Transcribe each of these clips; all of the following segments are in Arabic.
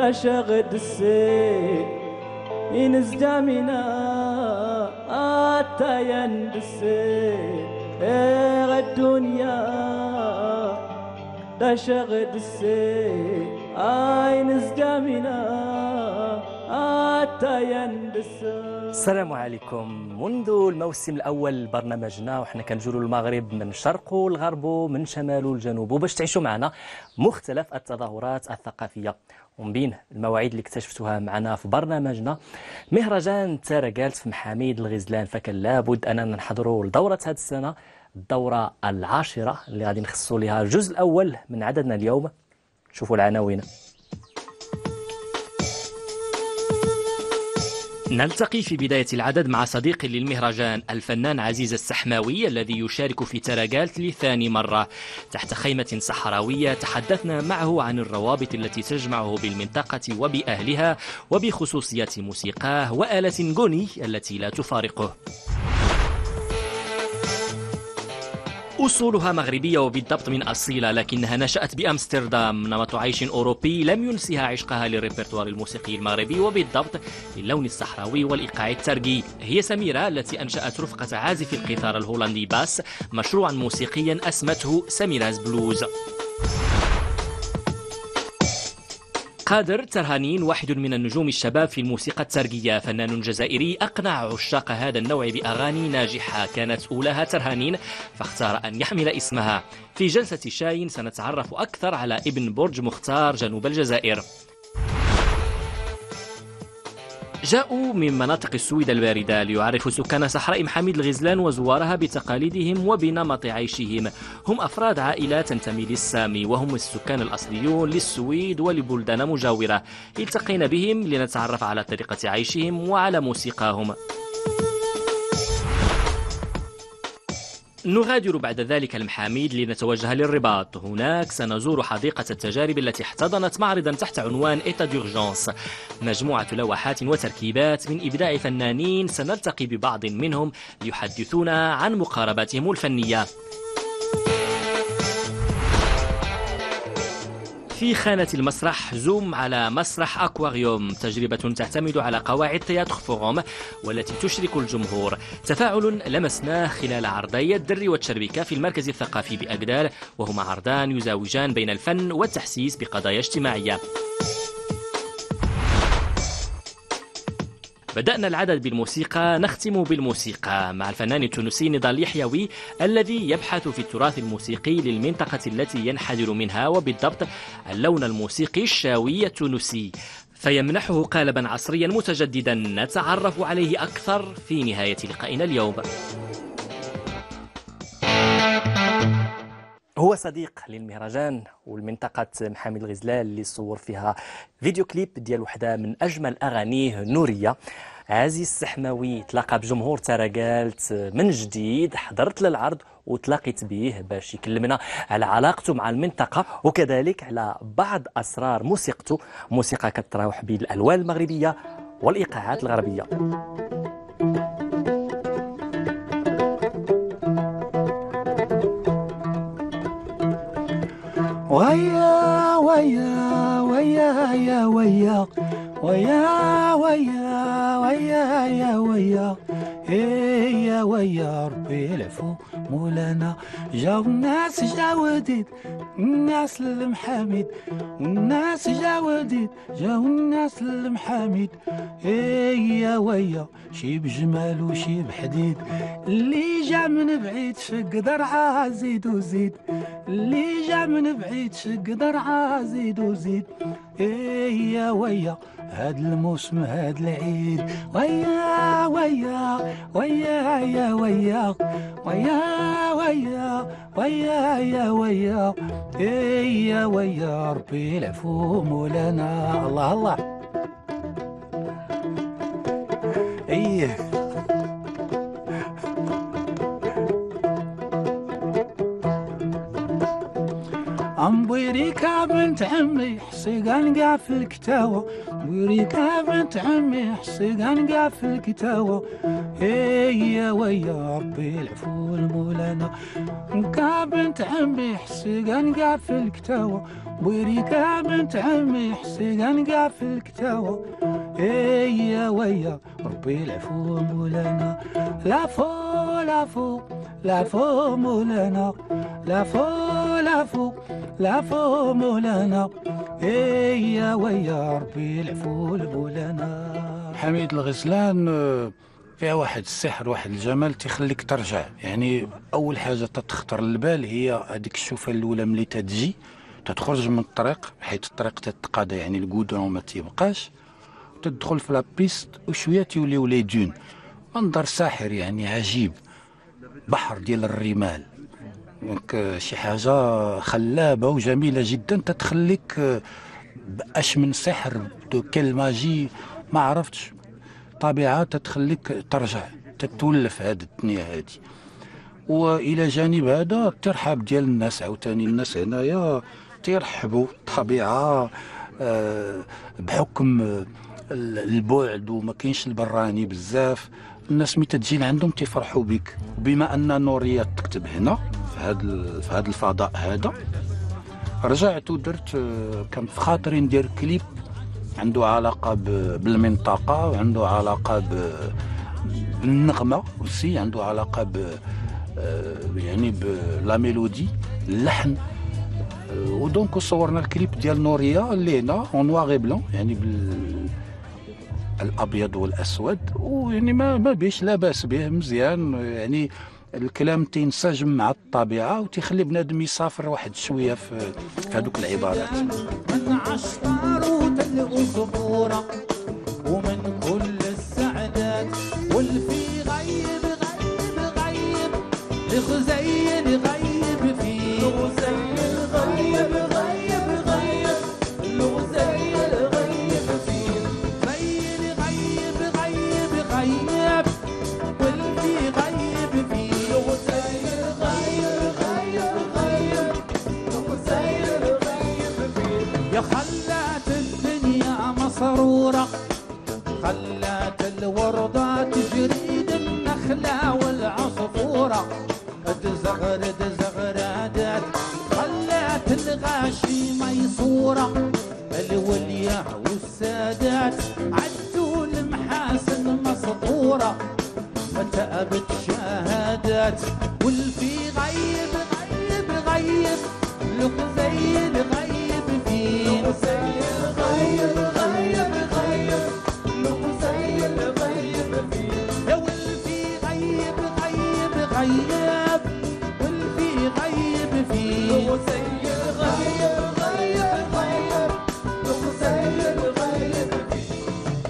شغد السي ينزدامنا آتاين دسي الدنيا دا شغد السي ينزدامنا آتاين دسي. السلام عليكم. منذ الموسم الأول برنامجنا وحنا كنجولوا المغرب من شرقه لغربه من شماله لجنوبه باش تعيشوا معنا مختلف التظاهرات الثقافية. ومن بين المواعيد اللي اكتشفتوها معنا في برنامجنا مهرجان تارقالت في محاميد الغزلان، فكان لابد أننا نحضروا لدورة هذه السنة الدورة العاشرة اللي غادي نخصصوا لها الجزء الأول من عددنا اليوم. شوفوا العناوين. نلتقي في بداية العدد مع صديق للمهرجان الفنان عزيز السحماوي الذي يشارك في تارقالت لثاني مرة. تحت خيمة صحراوية تحدثنا معه عن الروابط التي تجمعه بالمنطقة وبأهلها وبخصوصية موسيقاه وآلة غوني التي لا تفارقه. أصولها مغربية وبالضبط من أصيلة، لكنها نشأت بأمستردام. نمط عيش أوروبي لم ينسها عشقها للريبرتوار الموسيقي المغربي وبالضبط للون الصحراوي والإيقاع الترقي. هي سميرة التي أنشأت رفقة عازف القيثار الهولندي باس مشروعا موسيقيا أسمته سميراز بلوز. قادر ترهانين واحد من النجوم الشباب في الموسيقى الترقية، فنان جزائري أقنع عشاق هذا النوع بأغاني ناجحة كانت أولاها ترهانين فاختار أن يحمل اسمها. في جلسة شاي سنتعرف أكثر على ابن برج مختار جنوب الجزائر. جاءوا من مناطق السويد الباردة ليعرفوا سكان صحراء محاميد الغزلان وزوارها بتقاليدهم وبنمط عيشهم. هم أفراد عائلات تنتمي للسامي وهم السكان الأصليون للسويد ولبلدان مجاورة. التقينا بهم لنتعرف على طريقة عيشهم وعلى موسيقاهم. نغادر بعد ذلك المحاميد لنتوجه للرباط. هناك سنزور حديقة التجارب التي احتضنت معرضا تحت عنوان إيتا دورجانس، مجموعة لوحات وتركيبات من إبداع فنانين. سنلتقي ببعض منهم ليحدثونا عن مقارباتهم الفنية. في خانة المسرح زوم على مسرح أكواريوم، تجربة تعتمد على قواعد تياتر فوروم والتي تشرك الجمهور. تفاعل لمسناه خلال عرضي الدر والتشربكة في المركز الثقافي بأقدال، وهما عرضان يزاوجان بين الفن والتحسيس بقضايا اجتماعية. بدأنا العدد بالموسيقى نختم بالموسيقى مع الفنان التونسي نضال يحيوي الذي يبحث في التراث الموسيقي للمنطقة التي ينحدر منها وبالضبط اللون الموسيقي الشاوي التونسي، فيمنحه قالبا عصريا متجددا نتعرف عليه أكثر في نهاية لقائنا اليوم. هو صديق للمهرجان والمنطقة محامي الغزلان اللي صور فيها فيديو كليب ديال وحدة من أجمل أغانيه نورية. عزيز السحماوي تلاقى بجمهور تارقالت من جديد، حضرت للعرض وتلاقيت به باش يكلمنا على علاقته مع المنطقة وكذلك على بعض أسرار موسيقته، موسيقى كتراوح بين الألوان المغربية والإيقاعات الغربية. ويا ويا ويا يا ويا ويا ويا ويا يا ويا يا ويا ربي العفو مولانا. جاو الناس جاو وديد الناس للمحاميد والناس جاو وديد جاو الناس للمحاميد يا ويا شي بجمال وشي بحديد. اللي جا من بعيد شق درعا زيد وزيد، اللي جا من بعيد شق درعا زيد وزيد يا ويا هاد الموسم هاد العيد. ويا ويا ويا يا ويا ويا ويا ويا يا ويا يا ويا ربي العفو مولانا. الله الله. ايه أمبريكا بنت عمي حصيقان قاع في الكتاوة وريكا بنت عمي حسيقان قاع في الكتاوة. يا ويا ربي العفو المولانا. ريكا بنت عمي حسيقان قاع في الكتاوة. وريكا بنت عمي حسيقان قاع في الكتاوة. يا ويا ربي العفو مولانا. لا فو لا فو لا فو مولانا. لا فو لا فو لا فو مولانا. يا ويا ربي العفو مولانا. حميد الغزلان فيها واحد السحر، واحد الجمال تيخليك ترجع. يعني اول حاجه تخطر للبال هي هذيك الشوفه الاولى ملي تتجي تتخرج من الطريق، حيت الطريق تتقاضى يعني الكودرون ما تيبقاش، تدخل في لابيست وشويه تيوليو لي دون. منظر ساحر يعني عجيب، بحر ديال الرمال، دونك شي حاجه خلابه وجميله جدا تتخليك باش من سحر دو كيل ماجي ما عرفتش. طبيعه تتخليك ترجع تتولف هذه الدنيا هذه. والى جانب هذا الترحاب ديال الناس، عاوتاني الناس هنايا تيرحبوا الطبيعه بحكم البعد وما كاينش البراني بزاف. الناس ملي تجي لعندهم تيفرحوا بك. وبما ان نوريه تكتب هنا في هذا الفضاء هذا، رجعت ودرت كان في خاطري ندير كليب عنده علاقه بالمنطقه، وعنده علاقه بالنغمه وسي، عنده علاقه يعني بلا ميلودي اللحن. ودونك صورنا الكليب ديال نوريه اللي هنا اون نواغي بلون، يعني الابيض والاسود، ويعني ما بيش لا باس به، مزيان. يعني الكلام تينسجم مع الطبيعه وتيخلي بنادم يسافر واحد شويه في هذوك العبارات. من عشقار وتلقوا صبوره ومن كل السعدات والفي غيب غيب غيب لخزين غيب فيه لخزين غيب غيب غيب لخزين غيب فيه زين غيب غيب غيب والفي غيب فيه لخزين غيب غيب غيب لخزين غيب فيه. يا خلات الدنيا مسرورة، خلات الوردة تجريد النخلة والعصفورة تزغرد زغرادات، خلات الغاشي ميسورة الولية والسادات عدوا المحاسن مسطورة وتأبت شهادات والفي غيب غيب غيب لخزين غيب فيه لخزين غيب غيب غيب لخزين غيب فيه. يا والفي غيب غيب غيب والفي غيب فيه لخزين غيب غيب غيب لخزين غيب فيه.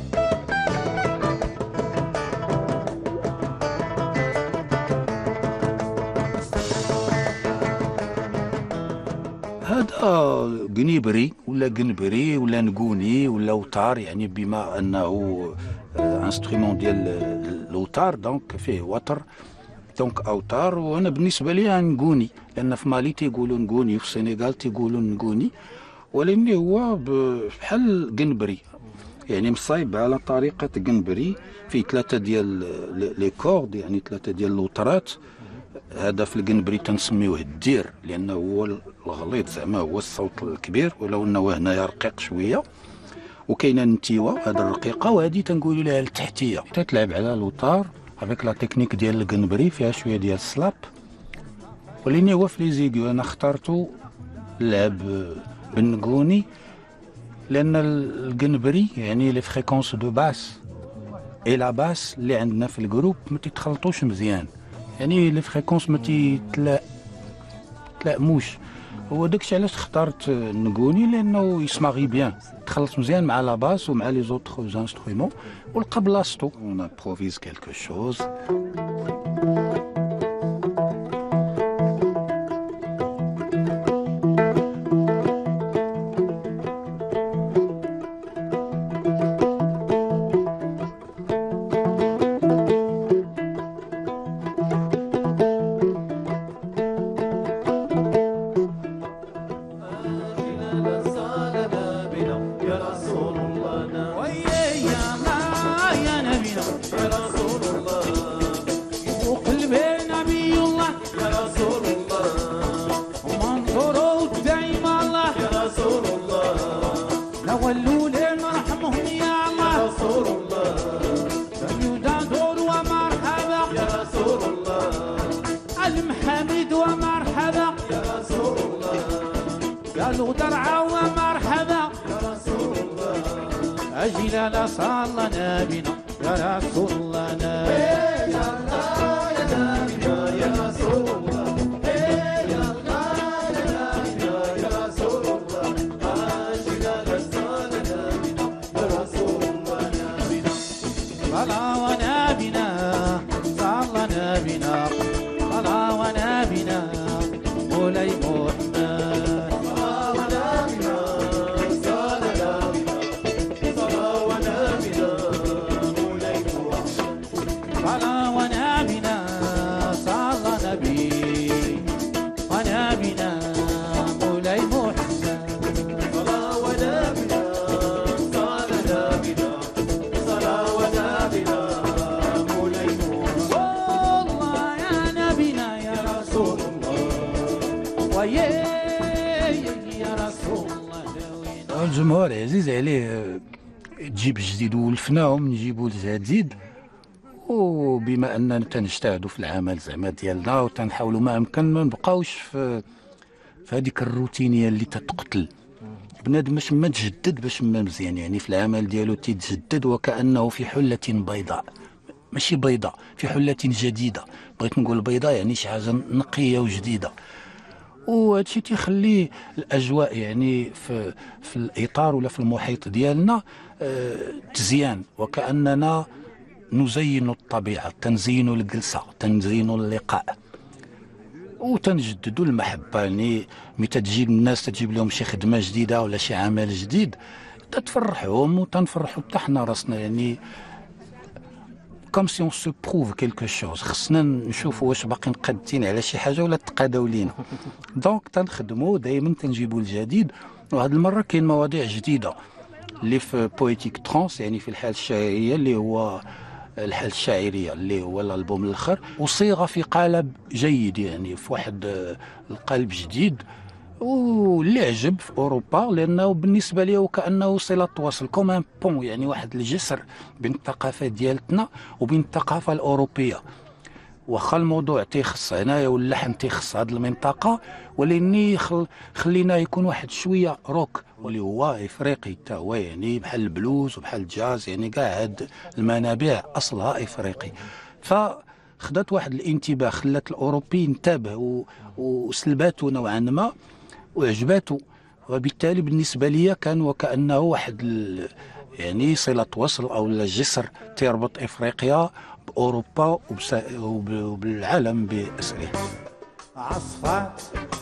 هذا قنيبري ولا قنبري ولا نقوني ولا وتار، يعني بما انه انسترومون ديال الوتار دونك فيه وتر، دونك اوتار. وانا بالنسبه لي نقوني، لان في مالي تيقولوا نقوني وفي السنغال تيقولوا نقوني، ولكن هو بحال قنبري، يعني مصايب على طريقه قنبري. فيه ثلاثه ديال لي كورد، يعني ثلاثه ديال الوترات. هذا في القنبري تنسميوه الدير لانه هو الغليظ، زعما هو الصوت الكبير، ولو انه هنايا رقيق شويه. وكاينه النتيوه هذه الرقيقه، وهذه تنقولوا لها التحتيه. تتلعب على الوتار افيك لا تكنيك ديال القنبري، فيها شويه ديال السلاب. ولكن هو في لي زيغو انا اخترتو اللعب بالنقوني، لان القنبري يعني لي فريكونس دو باس اي لا باس اللي عندنا في الجروب ما تتخلطوش مزيان، يعني لي فريكونس ما تتلائموش. هو داكشي علاش اخترت النقوني، لانه يسمعي بيان، تخلط مزيان مع لا باس ومع لي زوطخ انسترومون ولقى بلاصتو. اون امبروفيز كالكو شوز. يا رسول الله لا لا صلى نبينا يا رسول الله نبينا يا الله يا نبينا يا رسول الله يا الله يا نبينا يا رسول الله عاشقا لسان نبينا يا رسول الله نبينا صلى ونبينا صلى نبينا صلى ونبينا مولاي محمد الجمهور عزيز عليه تجيب جديد ولفناهم نجيبوا الجديد، وبما اننا تنجتهدوا في العمل زعما ديالنا وتنحاولوا ما امكن ما نبقاوش في هذيك الروتينيه اللي تتقتل بنادم باش ما تجدد باش ما مزيان، يعني في العمل ديالو تيتجدد وكانه في حله بيضاء، ماشي بيضاء، في حله جديده. بغيت نقول بيضاء يعني شي حاجه نقيه وجديده، وهادشي تيخلي الاجواء يعني في الاطار ولا في المحيط ديالنا تزيان، وكاننا نزين الطبيعه، تنزين الجلسه، تنزين اللقاء، وتنجددوا المحبه. يعني متى تجي الناس تجيب لهم شي خدمه جديده ولا شي عمل جديد تتفرحهم وتنفرحوا حتى حنا راسنا، يعني كوم سي اون سو بروف كيلكو شوز، خصنا نشوفوا واش باقيين قادين على شي حاجه ولا تقاداو لينا. دونك تنخدموا دائما تنجيبوا الجديد، وهذه المره كاين مواضيع جديده اللي في بويتيك ترانس، يعني في الحاله الشاعريه اللي هو الحاله الشاعريه اللي هو الالبوم الاخر، وصيغه في قالب جيد، يعني في واحد القالب جديد واللي عجب في اوروبا، لانه بالنسبه لي وكانه صله تواصل كوم ان بون، يعني واحد الجسر بين الثقافه ديالتنا وبين الثقافه الاوروبيه. واخا الموضوع تيخص هنايا واللحن تيخص هذه المنطقه، ولاني خلينا يكون واحد شويه روك واللي هو افريقي حتى هو، يعني بحال البلوز وبحال الجاز، يعني كاع هاد المنابع اصلها افريقي. فخدات واحد الانتباه، خلات الاوروبي انتبه وسلباتو نوعا ما وعجباتو، وبالتالي بالنسبه لي كان وكانه واحد يعني صله وصل او جسر تربط افريقيا باوروبا وبالعالم باسره. عصفات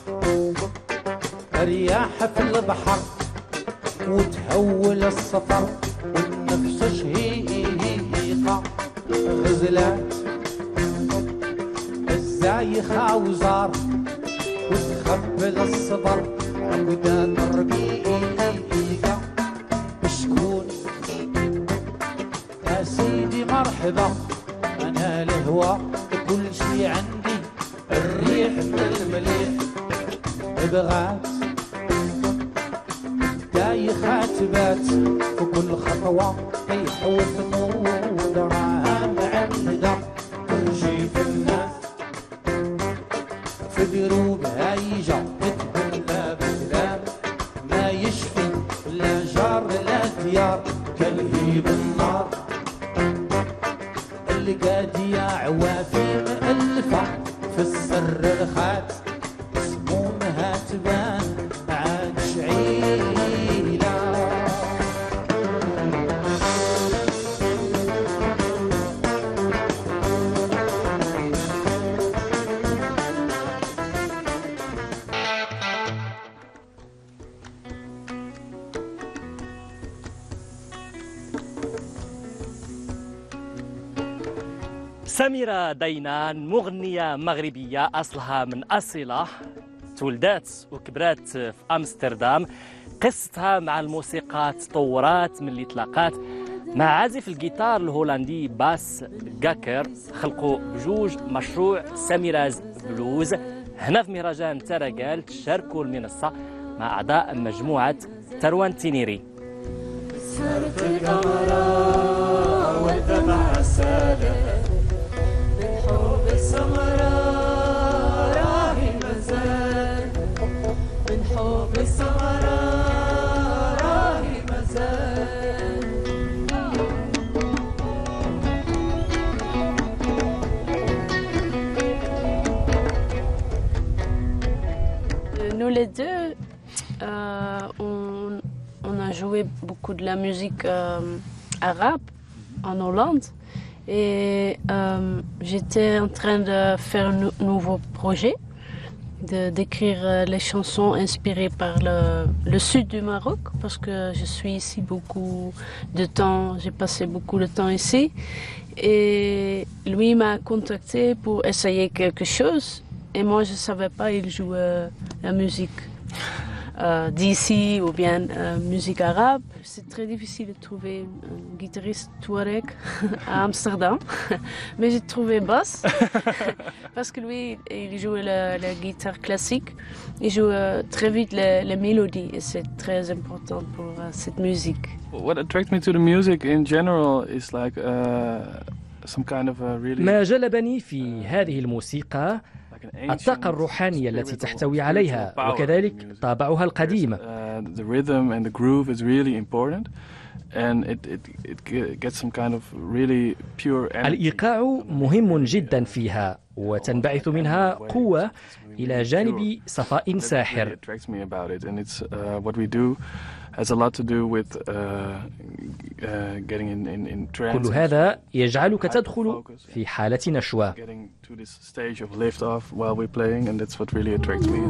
رياح في البحر وتهول السفر والنفس شهيقه، غزلات الزايخه وزار وتخبل الصبر عقدان الرقيقه. شكون يا سيدي مرحبا، انا الهوى كل شي عندي، الريح من المليح بغات دايخة تبات، وكل خطوة يحوف نور راها معندة، تمشي في الناس في دروب هايجة تتبلى بكلام ما يشفي لا جار لا ديار، كالهيب النار اللي قادية عوافي مألفة في السر الخات، سمومها تبان عاد شعيلة. سميرة دينان مغنية مغربية أصلها من أصيلة، تولدات وكبرات في أمستردام. قصتها مع الموسيقى تطورات من اللي تلاقات مع عازف الجيتار الهولندي باس جاكر، خلقوا بجوج مشروع سميراز بلوز هنا في مهرجان تراجال، تشاركوا المنصة مع أعضاء مجموعة تروان تينيري. سهرت القمر والدمع السادة حب السمراء راهي مازال، من حب السمراء راهي مازال، les deux, on a joué beaucoup de la musique arabe en Hollande. Et j'étais en train de faire un nouveau projet, d'écrire les chansons inspirées par le sud du Maroc, parce que je suis ici beaucoup de temps, j'ai passé beaucoup de temps ici. Et lui m'a contacté pour essayer quelque chose. Et moi, je ne savais pas, il jouait la musique d'ici ou bien musique arabe. C'est très difficile de trouver un guitariste touareg à Amsterdam. Mais j'ai trouvé Bas, parce que lui, il joue la guitare classique. Il joue très vite les mélodies et c'est très important pour cette musique. What attracts me to the music in general is like some kind of a really ما جلبني في هذه الموسيقى الطاقة الروحانية التي تحتوي عليها وكذلك طابعها القديم. The rhythm and the groove is really important and it gets some kind of really pure energy. الإيقاع مهم جدا فيها وتنبعث منها قوة إلى جانب صفاء ساحر. It attracts me about it and it's what we do has a lot to do with getting in trance. كل هذا يجعلك تدخل في حالة نشوة. Getting to this stage of lift off while we're playing and that's what really attracts me.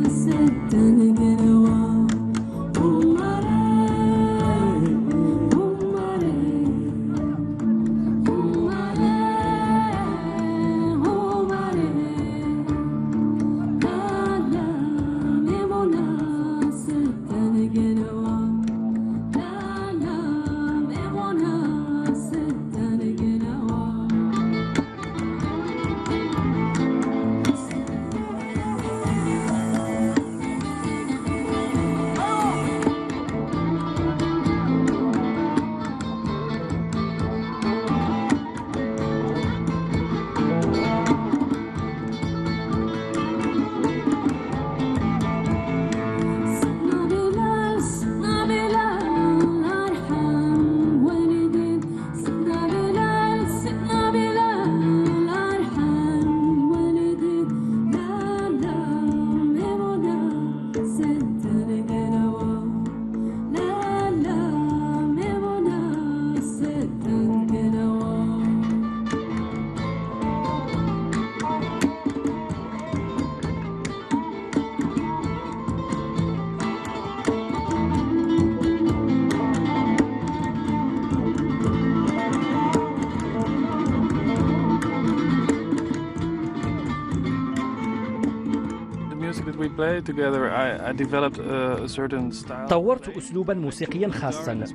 طورت أسلوبا موسيقيا خاصا.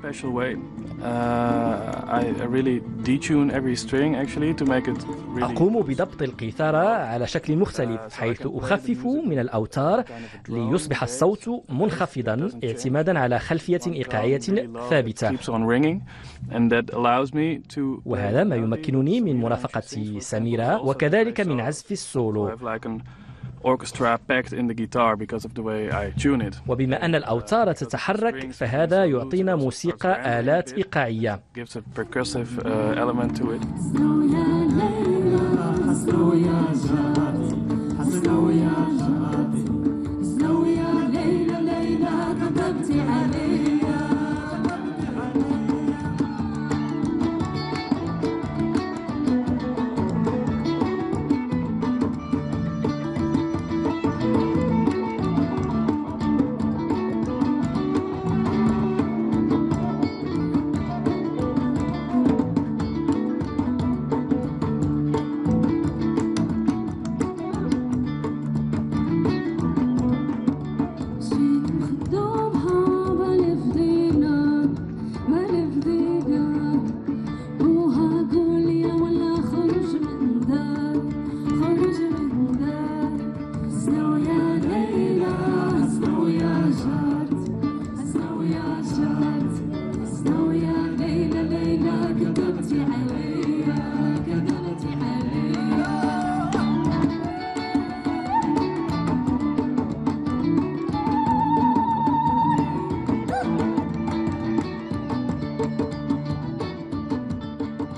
أقوم بضبط القيثارة على شكل مختلف حيث أخفف من الأوتار ليصبح الصوت منخفضا اعتمادا على خلفية إيقاعية ثابتة. وهذا ما يمكنني من مرافقة سميرة وكذلك من عزف السولو. وبما أن الأوتار تتحرك فهذا يعطينا موسيقى آلات إيقاعية.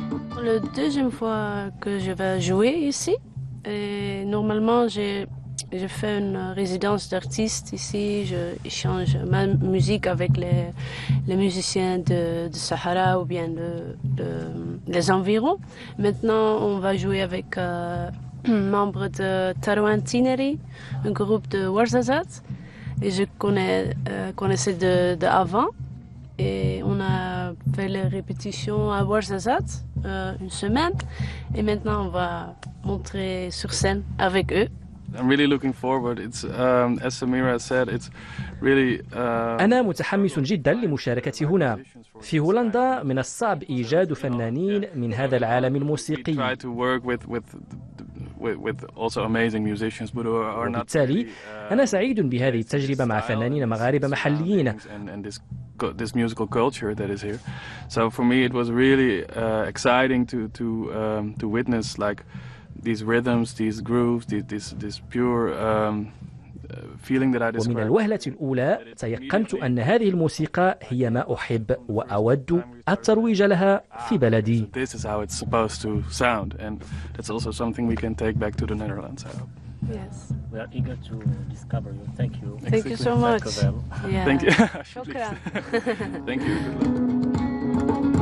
La deuxième fois que je vais jouer ici, et normalement je fais une résidence d'artiste ici. Je échange ma musique avec les musiciens de Sahara ou bien les environs. Maintenant, on va jouer avec membre de Tarouan Tineri, un groupe de Ouarzazate. Et je connaissais de avant. Et on a fait les répétitions à Ouarzazate une semaine. Et maintenant, on va montrer sur scène avec eux. I'm really looking forward. It's as Samira said, it's really. أنا متحمس جدا لمشاركتي هنا. في هولندا من الصعب إيجاد فنانين من هذا العالم الموسيقي. Try to work with also amazing musicians, but who are not. وبالتالي أنا سعيد بهذه التجربة مع فنانين مغاربة محليين. And this musical culture that is here. So for me, it was really exciting to witness like these rhythms, these grooves, this pure feeling that I described. ومن الوهلة الأولى تيقنت أن هذه الموسيقى هي ما أحب وأود الترويج لها في بلدي. This is how it's supposed to sound, and that's also something we can take back to the Netherlands, I hope. Yes. We are eager to discover you. Thank you. Thank you so much. Yeah. Thank you. شكرا. Thank you. Good luck.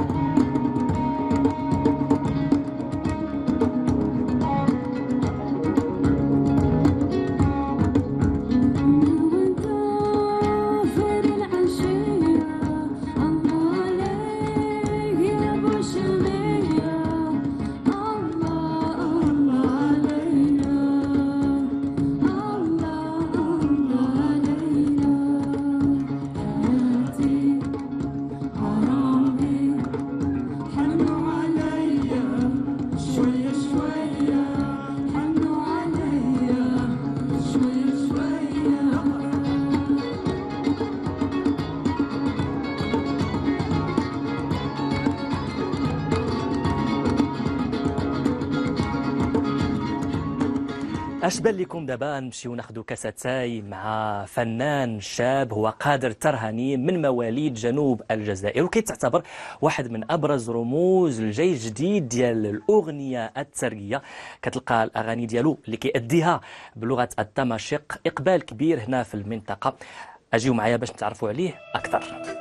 أشبال لكم دابا نمشيو ناخذوا كاساتاي مع فنان شاب هو قادر ترهاني من مواليد جنوب الجزائر، وكيتعتبر واحد من أبرز رموز الجيل الجديد ديال الأغنية الترقية. كتلقى الأغاني ديالو اللي كيأديها بلغة التماشق إقبال كبير هنا في المنطقة. أجيو معايا باش نتعرفوا عليه أكثر.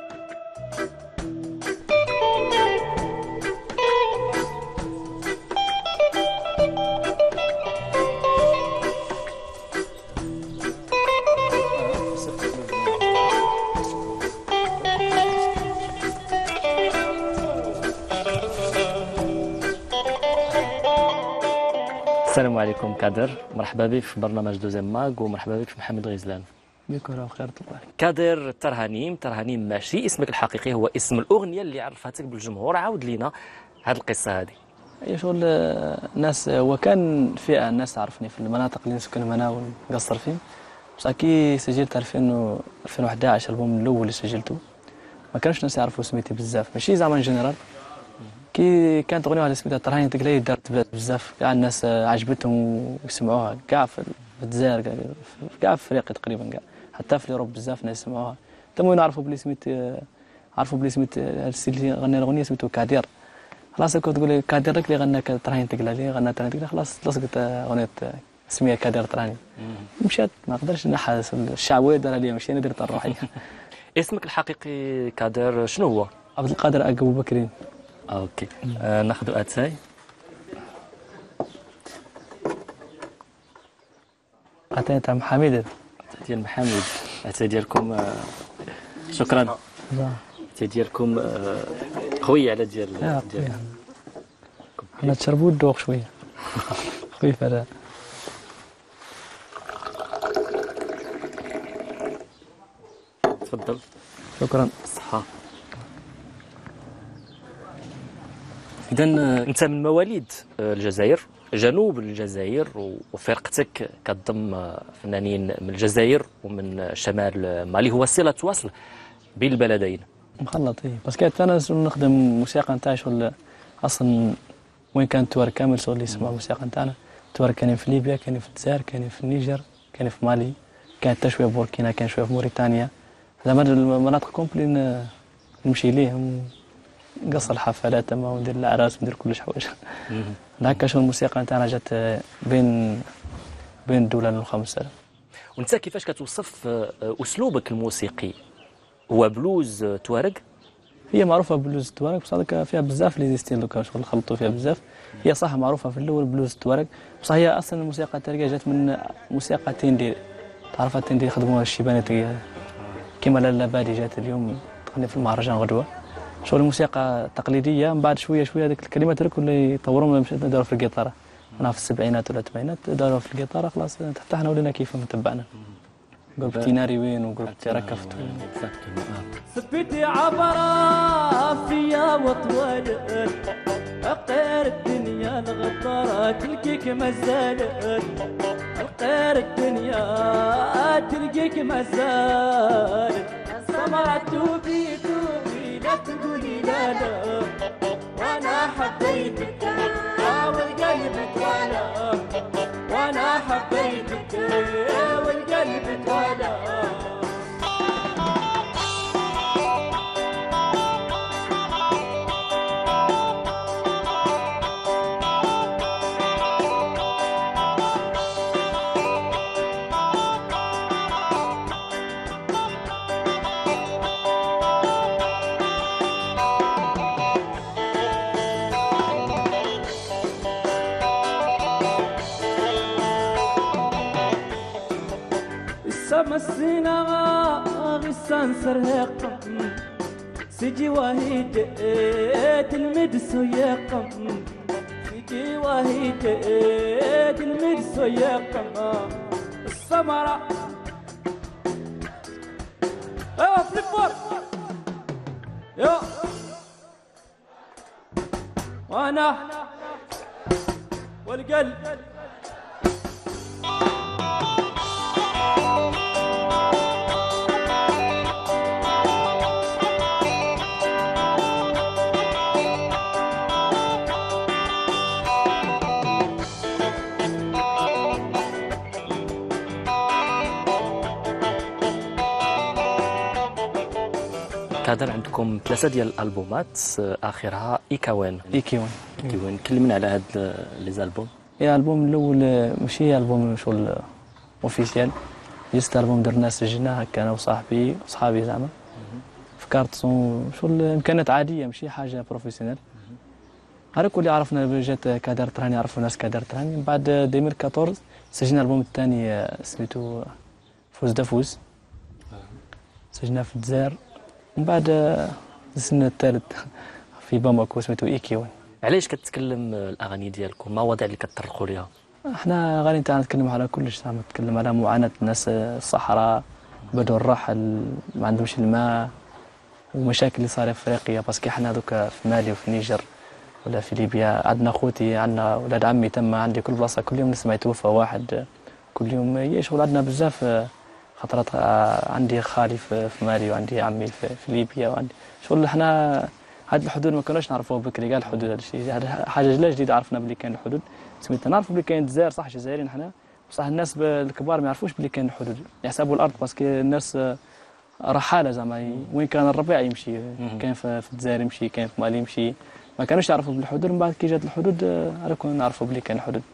السلام عليكم كادر، مرحبا بك في برنامج دوزيام ماغ ومرحبا بك في محمد غزلان. بكم بخير الله. كادر ترهانيم ماشي اسمك الحقيقي، هو اسم الأغنية اللي عرفتك بالجمهور. عاود لينا هذه القصة هذه. اي شغل الناس، هو كان فئة الناس تعرفني في المناطق اللي نسكنهم انا ونقصر فيهم، بصح كي سجلت 2011 البوم الاول اللي سجلته ما كانش الناس يعرفوا سميتي بزاف، ماشي زعما جنرال. كي كانت اغنيه واحده سميتها ترهاني تقلاي دارت بزاف، كاع الناس عجبتهم ويسمعوها، كاع في الجزائر، كاع في افريقيا تقريبا، كاع حتى في اوروبا بزاف الناس يسمعوها. تما نعرفوا بلي سميت، عرفوا بلي سميت السيد اللي غنى الاغنيه سميتو كادير. خلاص كنت تقول لي كادير راك اللي غنى ترهاني تقلاي، غنى ترهاني تقلاي، خلاص لصقت اغنيه سميها كادير ترهاني. مشات، ما نقدرش نحس الشعب دار عليا، ماشي انا درت روحي. اسمك الحقيقي كادر شنو هو؟ عبد القادر أبو بكرين. اوكي. ناخذ اتاي. اتاي تاع محمد ديال محمد. اتاي ديالكم شكرا. اتاي ديالكم قوي على ديال انا تشربوا الذوق شويه خفيف هذا. تفضل. شكرا. صحة. إذا أنت من مواليد الجزائر، جنوب الجزائر، وفرقتك كتضم فنانين من الجزائر ومن شمال مالي، هو صلة وصل بين البلدين. مخلط اي، بس كانت انا نخدم موسيقى نتاعي شغل اصلا وين كان توار كامل شغل اللي يسمع الموسيقى نتاعنا. توار كاين في ليبيا، كاين في الجزائر، كاين في النيجر، كاين في مالي، كاين حتى شويه بوركينا، كاين شويه في موريتانيا. زعما المناطق كومبلي نمشي ليهم، نقصر الحفلات تما وندير الاعراس وندير كل حوايج. هكا شغل الموسيقى نتاعنا جات بين الدولار و5000. وانت كيفاش كتوصف اسلوبك الموسيقي؟ هو بلوز توارق؟ هي معروفه بلوز التوارق بصح هذاك فيها بزاف لي ستيل دوكا شغل خلطوا فيها بزاف. هي صح معروفه في الاول بلوز التوارق بصح هي اصلا الموسيقى التاريخيه جات من موسيقى تندي. تعرف التندي يخدموها الشيبانات كيما لالا بادي جات اليوم تغني في المهرجان غدوه. شغل الموسيقى التقليديه من بعد شويه شويه هذيك الكلمات درك ولا يطوروا داروا في القيطاره. انا في السبعينات ولا الثمانينات داروا في القيطاره خلاص حتى حنا ولينا كيفهم تبعنا. قلب تيناري وين وقلب تركفت سبيتي عبرة فيا وطولت القير الدنيا الغدارة تلقيك مازالت القير الدنيا تلقيك مازالت سمرة توبي توبي لا تقولي لا لا وانا حبيتك والقلب تولى وانا حبيتك والقلب تولى مسينا غسان سرهق سجي وهيد المدس ويقم سجي وهيد المدس ويقم السمرة ايوا فليبور يا وانا والقلب كادر عندكم 3 ديال الالبومات اخرها ايكاوين. ايكاوين كلمنا على هاد لي زالبوم. يا الالبوم الاول ماشي البوم شغل اوفيسيال جست البوم درنا سجلناه هكا انا وصاحبي وصحابي زعما في كارتون شغل امكانيات عاديه ماشي حاجه بروفيسيونيل. هذاك اللي عرفنا جات كادر تراني عرفوا الناس كادر تراني. من بعد 2014 سجلنا الالبوم الثاني سميتو فوز دافوز سجلناه في الجزائر. من بعد السنة الثالث في باماكو سميتو ايكيوين. علاش كتكلم الاغاني ديالكم؟ ما المواضيع اللي كتطرقوا ليها؟ احنا اغاني تاعنا نتكلم على كلش زعما نتكلم على معاناة الناس الصحراء بدو الرحل ما عندهمش الماء ومشاكل اللي صايره في افريقيا باسكو حنا دوكا في مالي وفي نيجر ولا في ليبيا عندنا خوتي عندنا ولاد عمي تما عندي كل بلاصه كل يوم نسمع يتوفى واحد كل يوم. هي شغل عندنا بزاف خطرات. عندي خالي في مالي وعندي عمي في ليبيا وعندي شغل. احنا هاد الحدود ما كناش نعرفوها بكري كاع الحدود. هذا الشيء حاجه جديده عرفنا بلي كاين الحدود. سميتها نعرفوا بلي كاين الجزائر صح جزائريين حنا بصح الناس الكبار ما يعرفوش بلي كاين الحدود يحسبوا الارض باسكو الناس رحاله زعما وين كان الربيع يمشي كاين في الجزائر يمشي كاين في مالي يمشي ما كانوش يعرفوا بالحدود. من بعد كي جات الحدود راكم نعرفوا بلي كاين الحدود.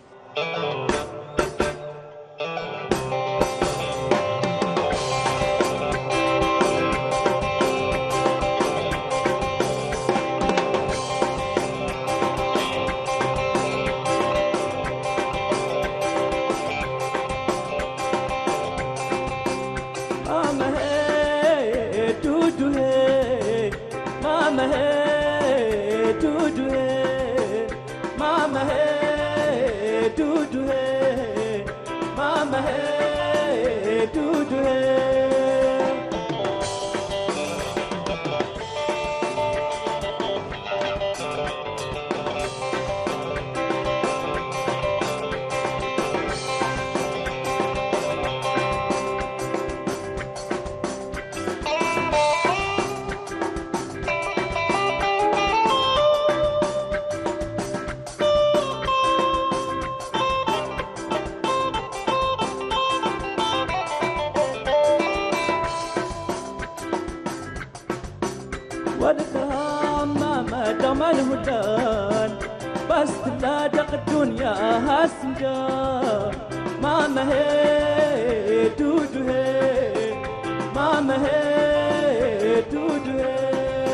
والدها ما دام الهدان بس تلاقى الدنيا هالسنجان ما ماما هي دودو هي ماما هي دودو هي.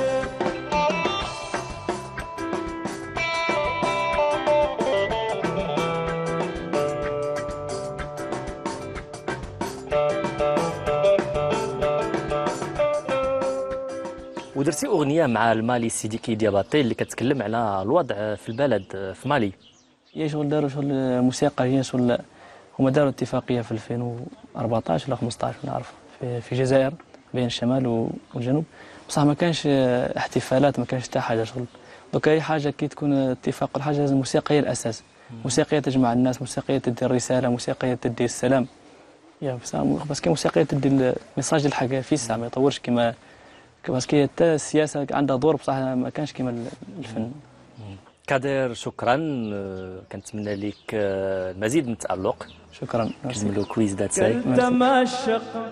ودرتي اغنيه مع المالي سيديكي دياباطي اللي كتكلم على الوضع في البلد في مالي. هي شغل داروا شغل موسيقى، هي شغل هما داروا اتفاقيه في 2014 ولا 15 ما نعرف في الجزائر بين الشمال والجنوب، بصح ما كانش احتفالات، ما كانش حتى حاجه شغل. دوك اي حاجه كي تكون اتفاق ولا حاجه لازم الموسيقى هي الاساس، موسيقى تجمع الناس، موسيقى تدي الرساله، موسيقى تدي السلام. يا بس كاين موسيقى تدي الميساج الحاجه في الساعه ما يطورش كيما باسكو حتى السياسه عندها دور، بصح ما كانش كيما الفن. كادر شكرا، كنتمنى لك المزيد من التألق. شكرا. نكملوا كويز ذات ساي. تمشق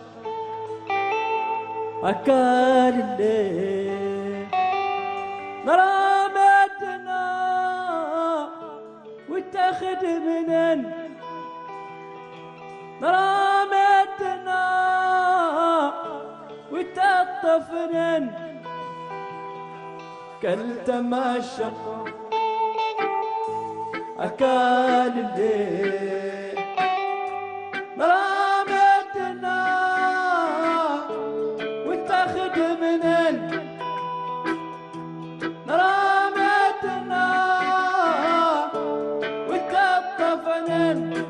أكال الليل مرامتنا واتخذ منن مرامتنا وتطفنن كالتمشق أكال الليل مرامتنا واتخذ منن مرامتنا وتطفنن.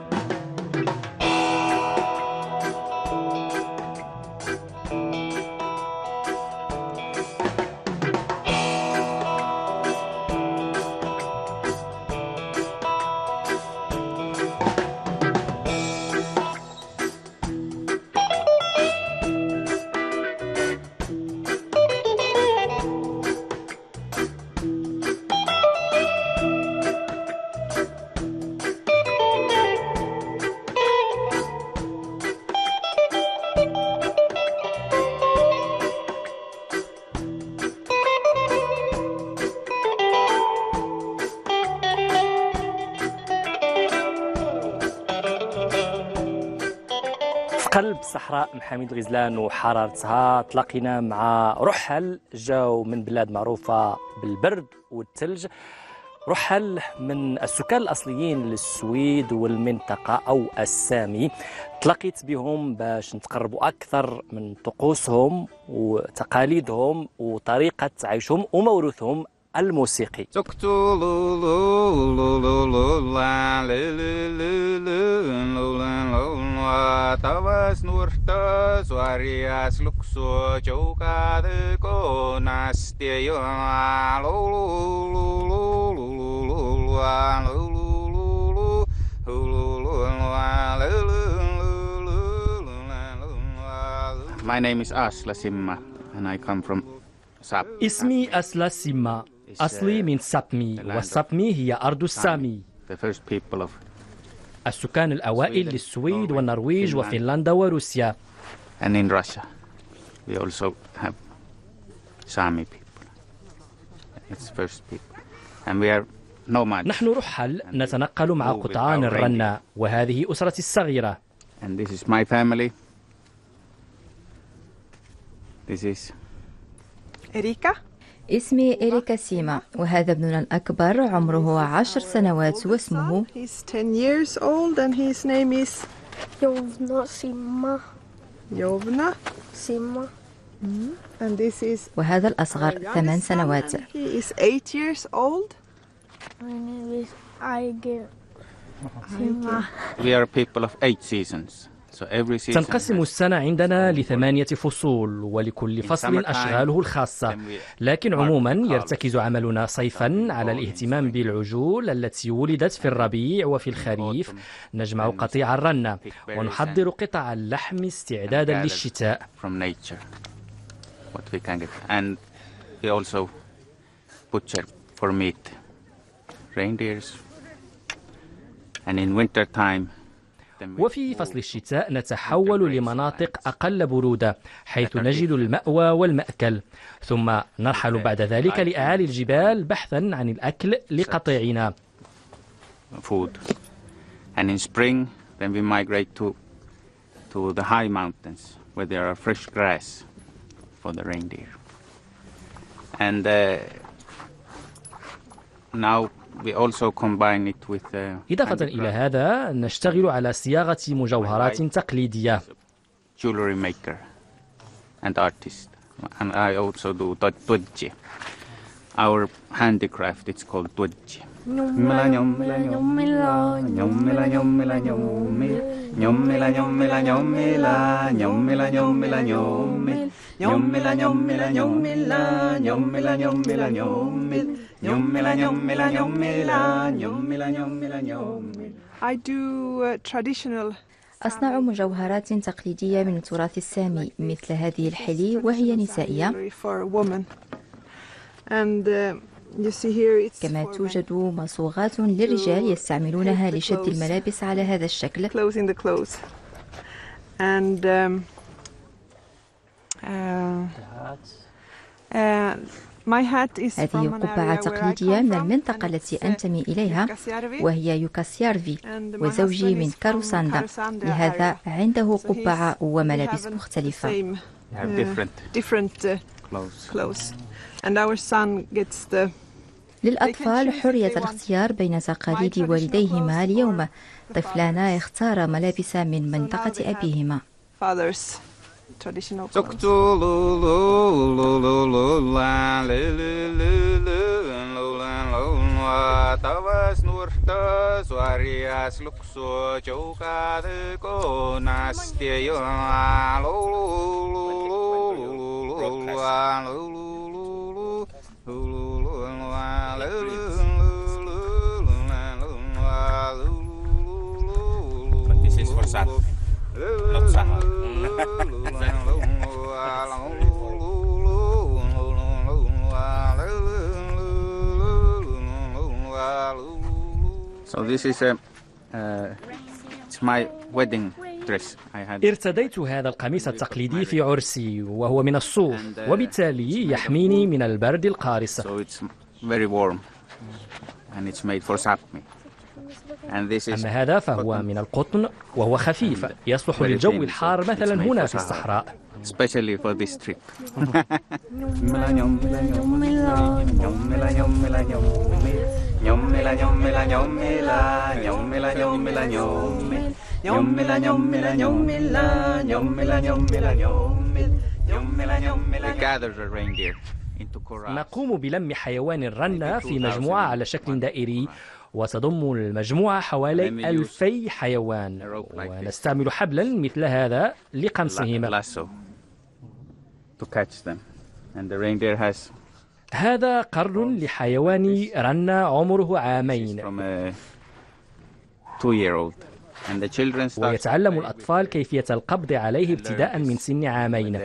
قلب صحراء محامد غزلان وحرارتها تلاقينا مع رحل جاو من بلاد معروفة بالبرد والثلج، رحل من السكان الأصليين للسويد والمنطقة أو السامي. تلاقيت بهم باش نتقربوا أكثر من طقوسهم وتقاليدهم وطريقة عيشهم وموروثهم الموسيقي. My name is Asla Simma and I come from Sap. اسمي أسلا سيما، أصلي من سابمي، والسابمي هي أرض السامي. The first people of السكان الأوائل للسويد والنرويج وفنلندا وروسيا. And in Russia we also have Sami people. It's first people. And we are nomads. نحن رحل نتنقل مع قطعان الرنة، وهذه أسرتي الصغيرة. And this is my family. This is إريكا. اسمي إريكا سيما، وهذا ابننا الأكبر عمره 10 سنوات واسمه He's 10 years old and his name is Jovna Simma. Jovna Simma. And this is وهذا الأصغر 8 سنوات. He is 8 years old. My name is Aige Simma. we are people of 8 seasons. So every season تنقسم السنة عندنا ل8 فصول، ولكل فصل أشغاله الخاصة، لكن عموما يرتكز عملنا صيفا على الاهتمام بالعجول التي ولدت في الربيع وفي الخريف. نجمع قطيع الرنة ونحضر قطع اللحم استعدادا للشتاء. from nature what we can get, and we also butcher for meat reindeers, and in winter time وفي فصل الشتاء نتحول لمناطق أقل برودة حيث نجد المأوى والمأكل، ثم نرحل بعد ذلك لأعالي الجبال بحثا عن الأكل لقطيعنا. food, and in spring then we migrate to the high mountains where there are fresh grass for the reindeer. And now we also combine it with إضافة إلى هذا نشتغل على صياغة مجوهرات تقليدية. Jewelry maker and artist, and I also do tuodji. Our handicraft, it's called tuodji. Nyommela nyommela nyommela nyommela nyommela nyommel nyommela nyommela nyommela nyommela nyommela nyommel nyommela nyommela nyommela nyommela nyommela nyommel nyommela nyommela nyommela nyommela nyommela nyommel. I do traditional. أصنع مجوهرات تقليدية من التراث السامي مثل هذه الحلي وهي نسائية. كما توجد مصوغات للرجال يستعملونها لشد الملابس على هذا الشكل. هذه قبعة تقليدية من المنطقة التي أنتمي إليها وهي يوكاسيارفي، وزوجي من كاروساندا، لهذا عنده قبعة وملابس مختلفة. للأطفال حرية الاختيار بين تقاليد والديهما. اليوم طفلانا يختار ملابس من منطقة أبيهما. This is for Sat, not Sahar. So this is it's my wedding dress. ارتديت هذا القميص التقليدي في عرسي وهو من الصوف وبالتالي يحميني من البرد القارس. So it's very warm and it's made for Sapmi. أما هذا فهو من القطن وهو خفيف يصلح للجو الحار مثلا هنا في الصحراء. Especially for this trip. We gather the reindeer into corrals. نقوم بلم حيوان الرنة في مجموعة على شكل دائري وتضم المجموعة حوالي 2000 حيوان، ونستعمل حبلا مثل هذا لقمصهما. هذا قر لحيوان رنة عمره عامين، ويتعلم الأطفال كيفية القبض عليه ابتداء من سن عامين.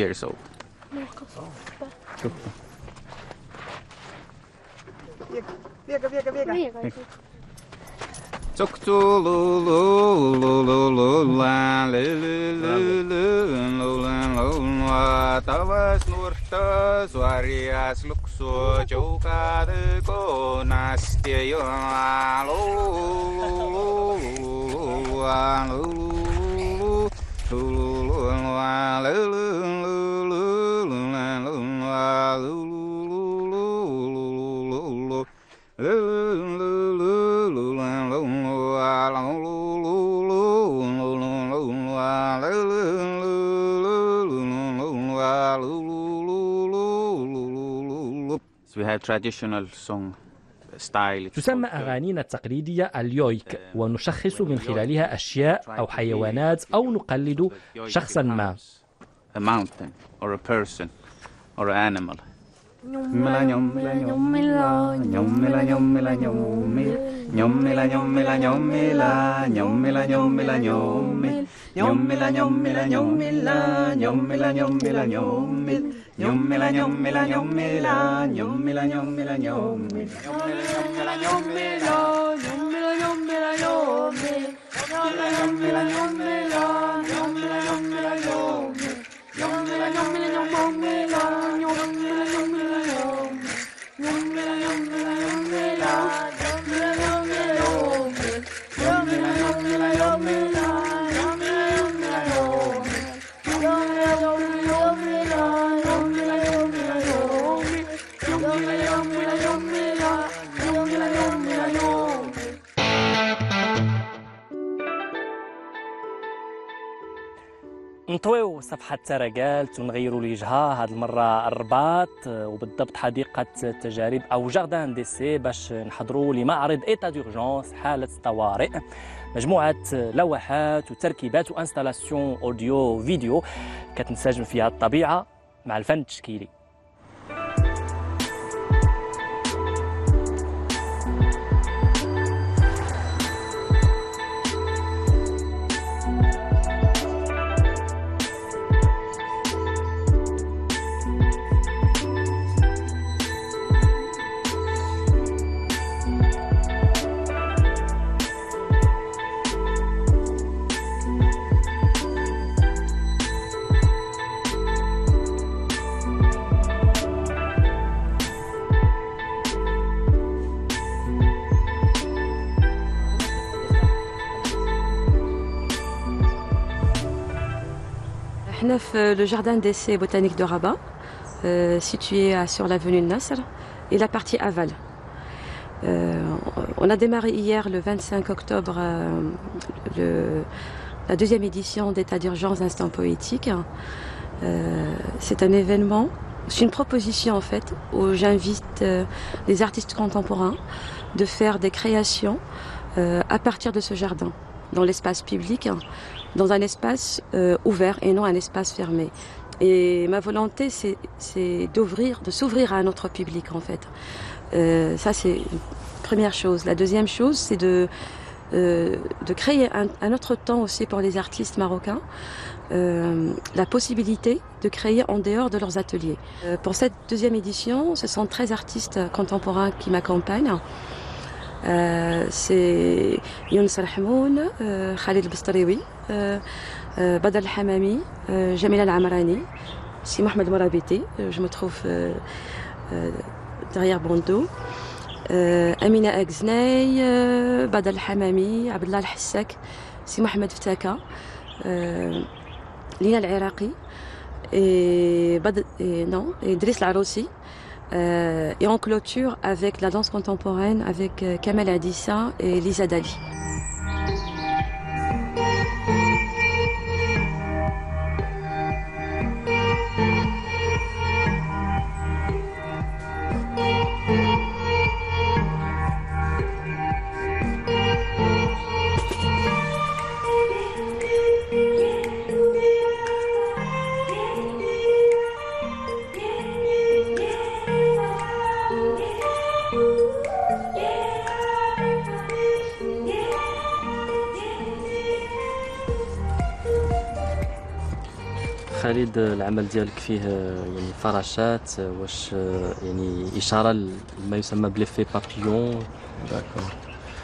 تسمى أغانينا التقليدية اليويك، ونشخص من خلالها أشياء أو حيوانات أو نقلد شخصا ما. Nyommela nyommela nyommela nyommela nyommela nyommel nyommela nyommela nyommela nyommela nyommel nyommela nyommela nyommela nyommela nyommela nyommel nyommela nyommela nyommela nyommela nyommela nyommel nyommela nyommela nyommela nyommela nyommela nyommel nyommela nyommela nyommela نطويو صفحة تراجالت ونغيروا الوجهة، هذه المرة الرباط وبالضبط حديقة التجارب أو جاردان ديسي باش نحضروا لمعرض إيتا دورجونس حالة طوارئ. مجموعة لوحات وتركيبات وانستالاسيون أوديو فيديو كتنسجم فيها الطبيعة مع الفن التشكيلي. Le jardin d'essai botanique de Rabat, situé sur l'avenue Nasr, et la partie aval. On a démarré hier, le 25 octobre, la deuxième édition d'État d'urgence d'instant poétique. C'est un événement, c'est une proposition en fait, où j'invite les artistes contemporains de faire des créations à partir de ce jardin, dans l'espace public, dans un espace ouvert et non un espace fermé. Et ma volonté, c'est de s'ouvrir à un autre public en fait. Ça c'est une première chose. La deuxième chose, c'est de créer un autre temps aussi pour les artistes marocains, la possibilité de créer en dehors de leurs ateliers. Pour cette deuxième édition, ce sont 13 artistes contemporains qui m'accompagnent. C'est Younes Rahmoun, Khalid Bastariwi, Badal Hamami, Jamila Al-Amrani, c'est Mohamed Morabiti, je me trouve derrière Bondo, Amina Agznei, Badal Hamami, Abdullah Al-Hassak, c'est Mohamed Ftaka, Lina Al-Iraqi et Driss Al-Aroussi. Et en clôture avec la danse contemporaine avec Kamel Adissa et Lisa Dali. خالد، العمل ديالك فيه يعني فراشات، واش يعني اشاره لما يسمى بليفي بابيون؟ داكور.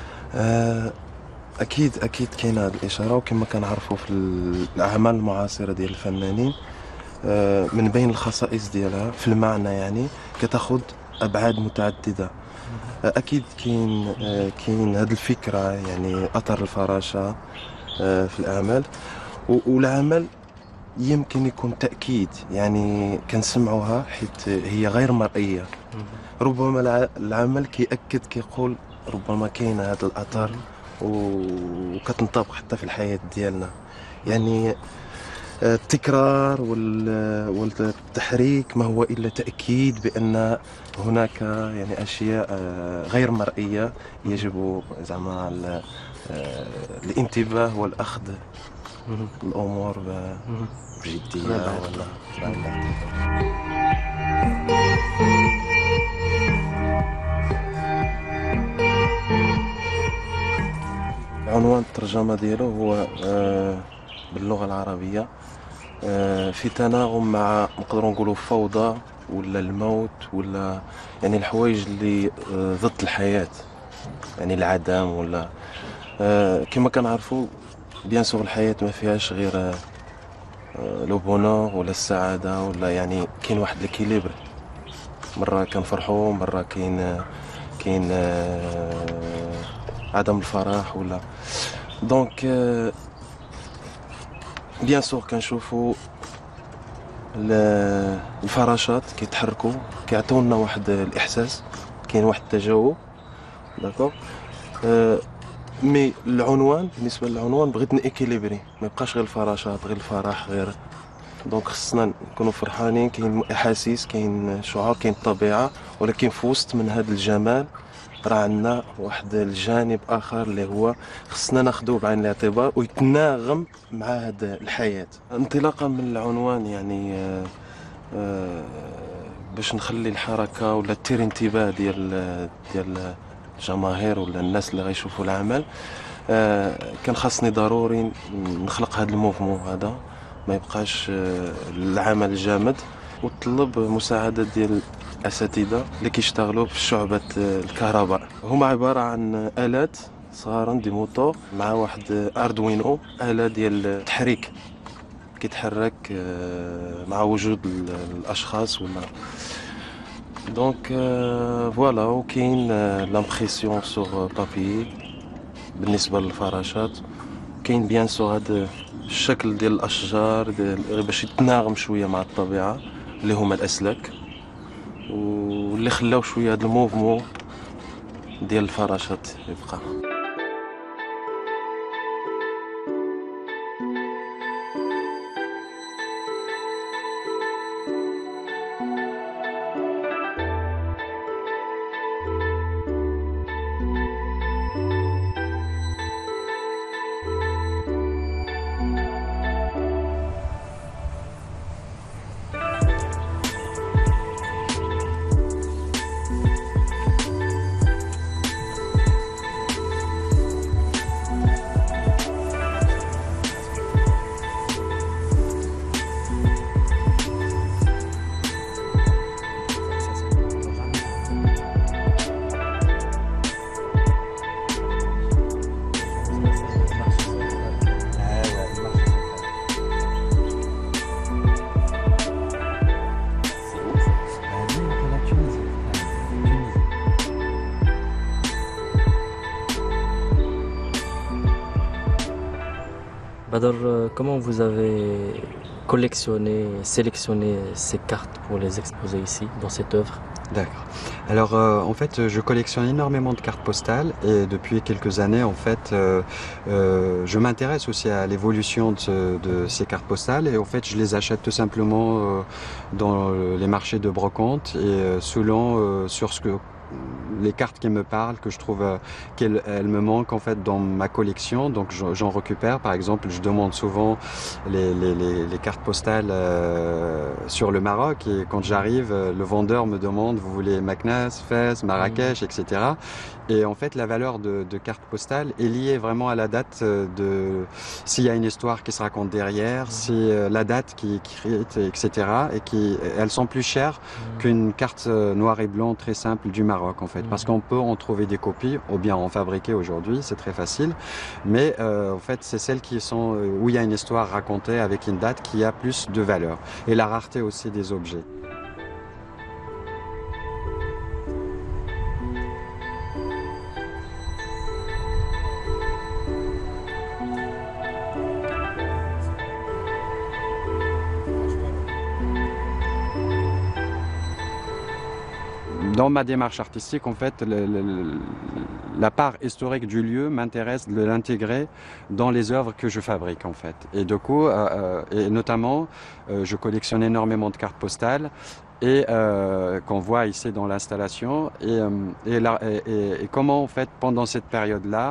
اكيد كاينه هذه الاشاره، وكما كنعرفوا في الاعمال المعاصره ديال الفنانين من بين الخصائص ديالها في المعنى يعني كتاخذ ابعاد متعدده. اكيد كاين هذه الفكره يعني اثر الفراشه في الاعمال، والعمل يمكن يكون تأكيد يعني كنسمعوها حيت هي غير مرئية. ربما العمل كيأكد كيقول ربما كاين هذا الأثر وكتنطبق حتى في الحياة ديالنا. يعني التكرار والتحريك ما هو إلا تأكيد بأن هناك يعني أشياء غير مرئية يجب زعما الانتباه والأخذ الأمور بجدية ولا عنوان الترجمة ديالو هو باللغة العربية في تناغم مع نقدروا نقولوا فوضى ولا الموت ولا يعني الحوايج اللي ضد الحياة، يعني العدم ولا كما كنعرفوا بيان سور الحياة ما فيهاش غير لو بونور ولا السعادة ولا يعني كاين واحد الكيليبر، مرة كنفرحوا مرة كاين عدم الفرح ولا دونك بيان سور كنشوفوا الفراشات كيتحركوا كيعطيونا واحد الاحساس، كاين واحد التجاوب داكوغ. مي العنوان بالنسبه للعنوان بغيت نيكيليبري، ما يبقاش غير الفراشات غير الفرح غير. دونك خصنا نكونوا فرحانين، كاين احاسيس كاين شعور كاين الطبيعه، ولكن في وسط من هذا الجمال راه عندنا واحد الجانب اخر اللي هو خصنا ناخذوه بعين الاعتبار ويتناغم مع هذا الحياه. انطلاقا من العنوان يعني باش نخلي الحركه ولا تثير انتباه ديال الجماهير ولا الناس اللي غيشوفوا العمل، كان خاصني ضروري نخلق هذا الموفمون هذا، ما يبقاش العمل جامد، وطلب مساعده ديال الاساتذه اللي كيشتغلوا في شعبه الكهرباء. هما عباره عن الات صغارا دي موتور مع واحد اردوينو، اله ديال التحريك كيتحرك مع وجود الاشخاص ولا. دونك فوالا، وكاين لامبريسيون سور بابي بالنسبه للفراشات، كاين بيان سور هذا الشكل ديال الاشجار باش يتناغم شويه مع الطبيعه اللي هما الاسلاك، واللي خلاو شويه هذا الموفمون ديال الفراشات يبقى. Badr, comment vous avez collectionné, sélectionné ces cartes pour les exposer ici, dans cette œuvre? D'accord. Alors en fait je collectionne énormément de cartes postales et depuis quelques années en fait je m'intéresse aussi à l'évolution de ces cartes postales et en fait je les achète tout simplement dans les marchés de brocante et selon sur ce que les cartes qui me parlent, que je trouve qu'elles me manquent en fait dans ma collection, donc j'en récupère. Par exemple, je demande souvent les cartes postales sur le Maroc et quand j'arrive, le vendeur me demande vous voulez Meknès, Fès, Marrakech, etc. Et en fait, la valeur de carte postale est liée vraiment à la date s'il y a une histoire qui se raconte derrière, si la date qui est écrite, etc. Et elles sont plus chères qu'une carte noir et blanc très simple du Maroc en fait, parce qu'on peut en trouver des copies ou bien en fabriquer aujourd'hui, c'est très facile. Mais en fait, c'est celles qui sont où il y a une histoire racontée avec une date qui a plus de valeur et la rareté aussi des objets. Dans ma démarche artistique, en fait, la part historique du lieu m'intéresse de l'intégrer dans les œuvres que je fabrique, en fait. Et du coup, et notamment, je collectionne énormément de cartes postales et qu'on voit ici dans l'installation. Et comment, en fait, pendant cette période-là,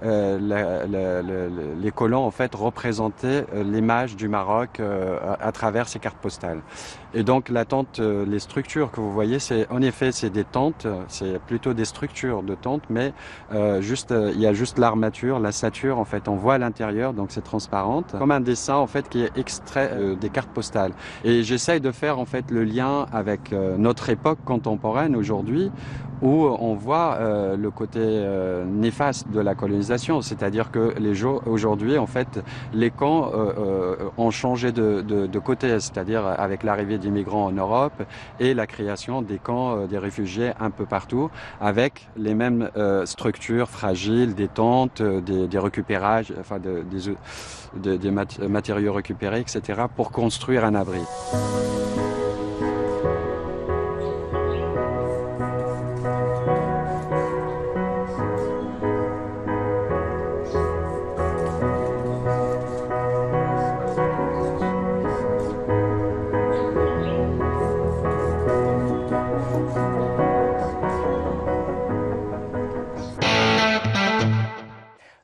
les colons en fait représentaient l'image du Maroc à travers ces cartes postales. Et donc la tente, les structures que vous voyez, en effet c'est des tentes, c'est plutôt des structures de tentes, mais il y a juste l'armature, la stature en fait, on voit l'intérieur, donc c'est transparente, comme un dessin en fait qui est extrait des cartes postales. Et j'essaye de faire en fait le lien avec notre époque contemporaine aujourd'hui, où on voit le côté néfaste de la colonisation, c'est-à-dire que aujourd'hui, en fait, les camps ont changé de côté, c'est-à-dire avec l'arrivée d'immigrants en Europe et la création des camps des réfugiés un peu partout, avec les mêmes structures fragiles, des tentes, des récupérages, enfin des matériaux récupérés, etc., pour construire un abri.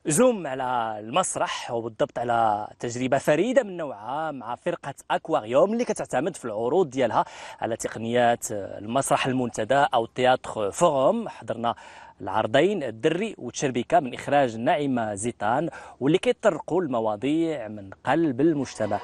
زوم على المسرح وبالضبط على تجربة فريدة من نوعها مع فرقة أكواريوم اللي كتعتمد في العروض ديالها على تقنيات المسرح المنتدى أو تياتر فوروم. حضرنا العرضين الدري وتشربيكة من إخراج نعيمة زيتان واللي كيطرقوا المواضيع من قلب المجتمع.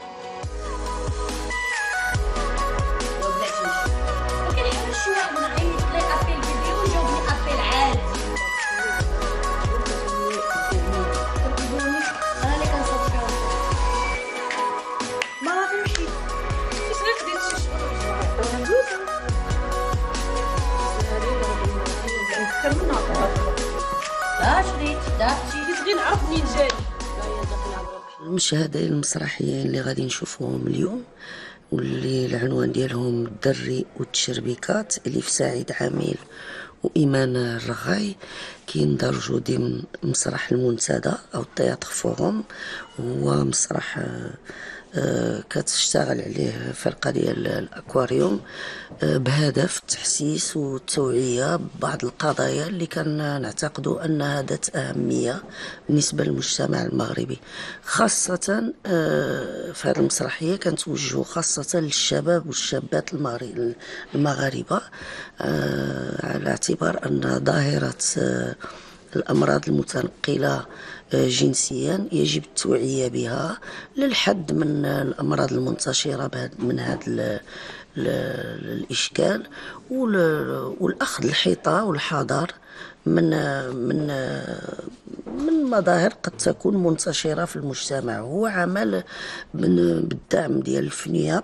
المشاهدة المسرحية اللي غادي نشوفوهم اليوم واللي العنوان ديالهم الدري والتشربيكات اللي في سعيد عامل وإيمان الرغاي كيندرجوا ضمن مسرح المنتدى أو التياتر فوروم. هو مسرح كتشتغل عليه فرقة ديال الأكواريوم بهدف التحسيس والتوعية ببعض القضايا اللي كان نعتقدوا أنها ذات أهمية بالنسبة للمجتمع المغربي، خاصة في هذه المسرحية كنتوجهوا خاصة للشباب والشابات المغاربة على اعتبار أن ظاهرة الأمراض المتنقلة جنسيا يجب التوعية بها للحد من الأمراض المنتشرة من هذا الإشكال والأخذ الحيطة والحذر من مظاهر قد تكون منتشرة في المجتمع. هو عمل بالدعم ديال الفنياب،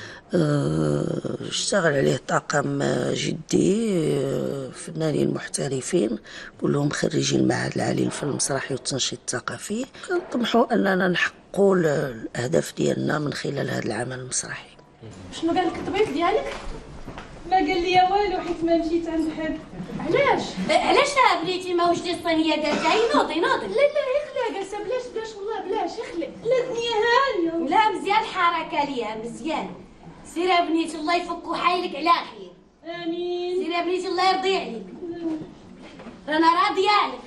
اشتغل عليه طاقم جدي فنانين محترفين كلهم خريجين المعهد العالي للفن المسرحي والتنشيط الثقافي. كنطمحوا اننا نحققوا الاهداف ديالنا من خلال هذا العمل المسرحي. شنو قال لك الطبيب ديالك؟ ما قال لي والو حيت ما مشيت عند حد. علاش بليتي ما واش دي الصينيه دارتها؟ نوضي لا جالسه بلاش والله بلاش يخلق لا الدنيا هانيه. لا مزيان الحركه ليها مزيان. سير يا بنيتي الله يفك حيلك على خير. امين. سير يا بنيتي الله يرضي عليك. رانا راضيه عليك.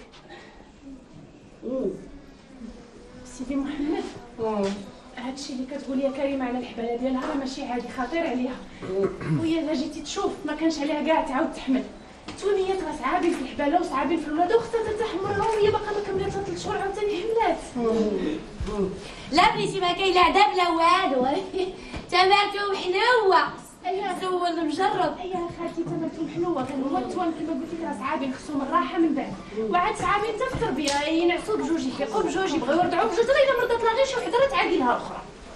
سيدي محمد هادشي اللي كتقول يا كريمه على الحباله ديالها راه ماشي عادي، خطير عليها. وهي الا جيتي تشوف ما كانش عليها كاع تعاود تحمل. التوانيات راه صعابين في الحباله وصعابين في الولاده وخصها تتحملها وهي باقا ما كملاتش 3 شهور عاوتاني حملات. لا بنيتي ما كاين لا عذاب لا والو. تمرتو حلوه. زول مجرب. ايوا خالتي تمرتو حلوه كان هما التوان كما قلت لك راه صعابين خصهم الراحه من بعد وعاد صعابين حتى في التربيه ينعسوا بجوج يفيقوا بجوج يبغيو يرضعوا بجوج الا مرضات لا غير شي وحده تعادي لها الاخرى.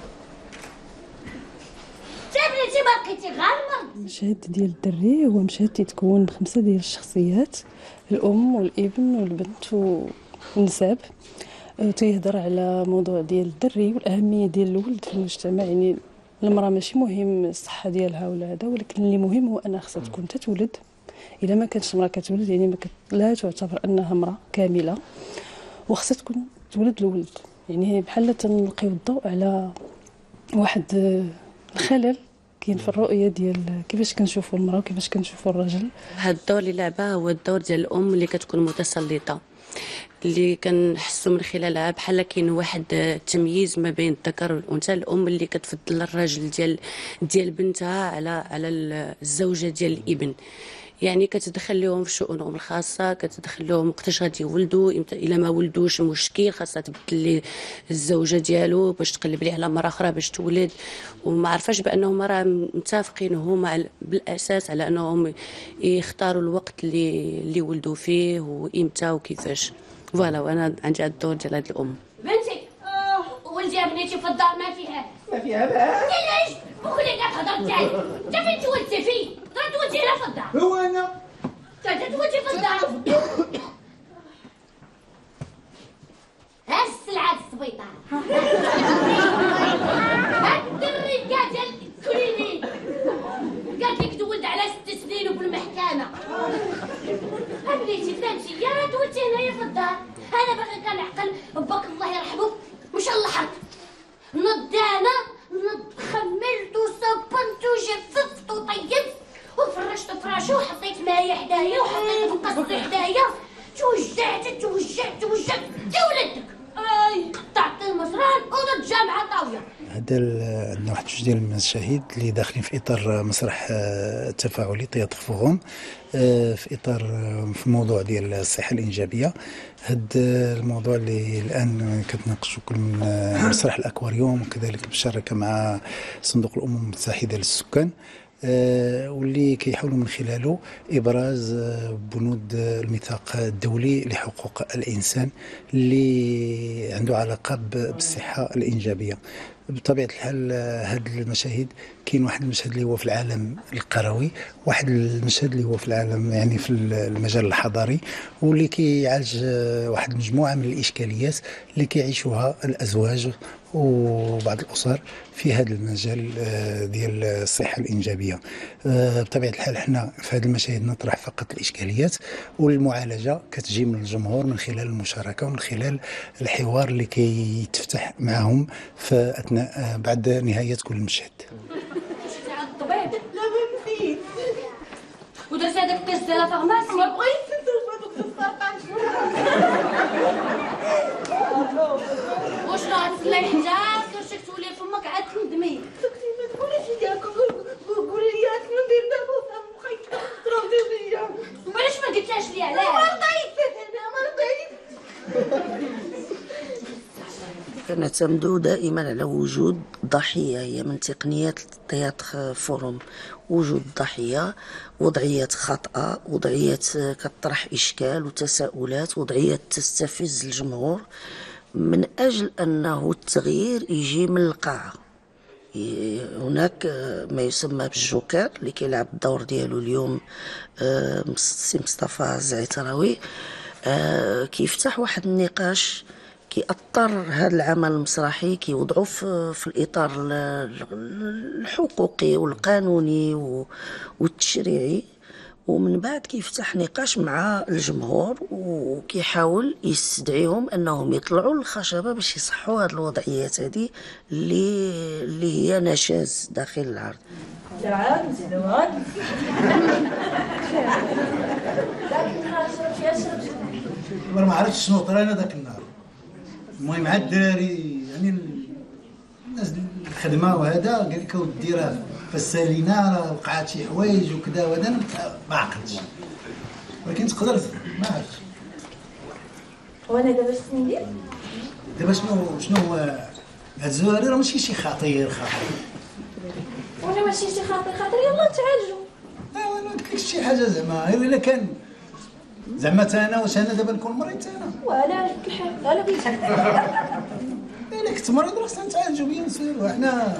بنتي ما بقيتي غالمه. المشهد ديال الدري هو مشهد تيتكون ب5 ديال الشخصيات، الام والابن والبنت والنساب. تيهضر على موضوع ديال الدري والاهميه ديال الولد في المجتمع. يعني المراه ماشي مهم الصحه ديالها ولا هذا، ولكن اللي مهم هو انها خصها تكون تتولد. اذا ما كانتش المراه كتولد يعني لا تعتبر انها مراه كامله وخصها تكون تولد الولد. يعني بحال تنلقيو الضوء على واحد الخلل كاين في الرؤيه ديال كيفاش كنشوفوا المراه وكيفاش كنشوفوا الرجل. هذا الدور اللي لعبها هو الدور ديال الام اللي كتكون متسلطه، اللي كنحسوا من خلالها بحال كاين واحد التمييز ما بين الذكر والانثى. الام اللي كتفضل الراجل ديال بنتها على الزوجه ديال الابن، يعني كتدخل لهم في شؤونهم الخاصه، كتدخل لهم وقتاش غادي يولدوا، الا ما ولدوش مشكل خاصها تبدل لي الزوجه ديالو باش تقلب ليه على مره اخرى باش تولد. وما عرفاش بانهم راه متفقين هما بالاساس على انهم يختاروا الوقت اللي ولدوا فيه وامتى وكيفاش. فوالا وانا عندي هذا الدور ديال هاد الام. بنتي ولدي يا بنيتي في الدار ما فيها باس. علاش بوخلي كاع هضرتي عليك انت فين تولدتي فيه؟ تولدتي هنا في الدار. هو انا انت تولدتي في الدار. هاز السلعه السبيطار. هاد الدري كاع ديال الكلينيك قالت لك تولد على 6 سنين وبالمحكمه. بنيتي فهمتي يا راه تولدتي هنايا في الدار. انا باغي كنعقل باك الله يرحمه مشى اللحظ نض انا خملت وصبنت وجففت وطيبت وفرشت فراشو وحطيت مايه حدايا وحطيت مقص حدايا توجعت ولد عندنا واحد جوج ديال المشاهد اللي داخلين في اطار مسرح تفاعلي تياتر فوغوم، في اطار في موضوع ديال الصحه الانجابيه. هذا الموضوع اللي الان كتناقشوا كل من مسرح الاكواريوم، وكذلك بالشراكه مع صندوق الامم المتحده للسكان، واللي كيحاولوا من خلاله ابراز بنود الميثاق الدولي لحقوق الانسان اللي عنده علاقه بالصحه الانجابيه. بطبيعه الحال هذه المشاهد كاين واحد المشهد اللي هو في العالم القروي، واحد المشهد اللي هو في العالم يعني في المجال الحضاري، واللي كيعالج واحد المجموعه من الاشكاليات اللي كيعيشوها الازواج وبعض الاسر في هذا المجال ديال الصحه الانجابيه. بطبيعه الحال حنا في هذه المشاهد نطرح فقط الاشكاليات، والمعالجه كتجي من الجمهور من خلال المشاركه ومن خلال الحوار اللي كيتفتح معهم في اثناء بعد نهايه كل مشهد. الطبيب لا ما نسيت ودرتي هذاك التيست ديال الفارماسي ما بغيت ندوز هذوك السرطان. وشنو غتسلي حجاب كرشك تولي فمك عاد تندمي. اختي ما تقوليش لي هكا، قولي لي شنو ندير دابا بقيت تروضي ليا. وعلاش ما قلتهاش لي علاش؟ ما رضيت انا ما رضيت. كنعتمدوا دائما على وجود ضحية، هي من تقنيات التياتر فوروم، وجود ضحية، وضعيات خاطئة، وضعيات كتطرح إشكال وتساؤلات، وضعيات تستفز الجمهور من أجل أنه التغيير يجي من القاعة. هناك ما يسمى بالجوكر اللي كيلعب الدور ديالو اليوم سي مصطفى الزعتراوي، كيفتح واحد النقاش كيأطر هذا العمل المسرحي، كيوضعوه في الإطار الحقوقي والقانوني والتشريعي، ومن بعد كيفتح نقاش مع الجمهور وكيحاول يستدعيهم انهم يطلعوا للخشبه باش يصحوا هذه الوضعيات هذه اللي هي نشاز داخل العرض. تعال زيدوات ما عرفتش شنو طرا انا ذاك النهار. المهم عاد الدراري يعني الناس الخدمه وهذا قال لك اودي راه فسالينا راه وقعات شي حوايج وكذا وهذا، انا ما عقلتش ولكن تقدر ما عرفتش. وانا دابا شنو ندير؟ دابا شنو هو هاد الزهري راه ماشي شي خطير وانا ماشي شي خطير يلاه نتعالجوا. ايوا انا قلت لك شي حاجه زعما غير الا كان زعما انا واش انا دابا نكون مريض انا وعلى الحال انا بغيت الا كنت مريض راه خصنا نتعالجوا بيان سير. وحنا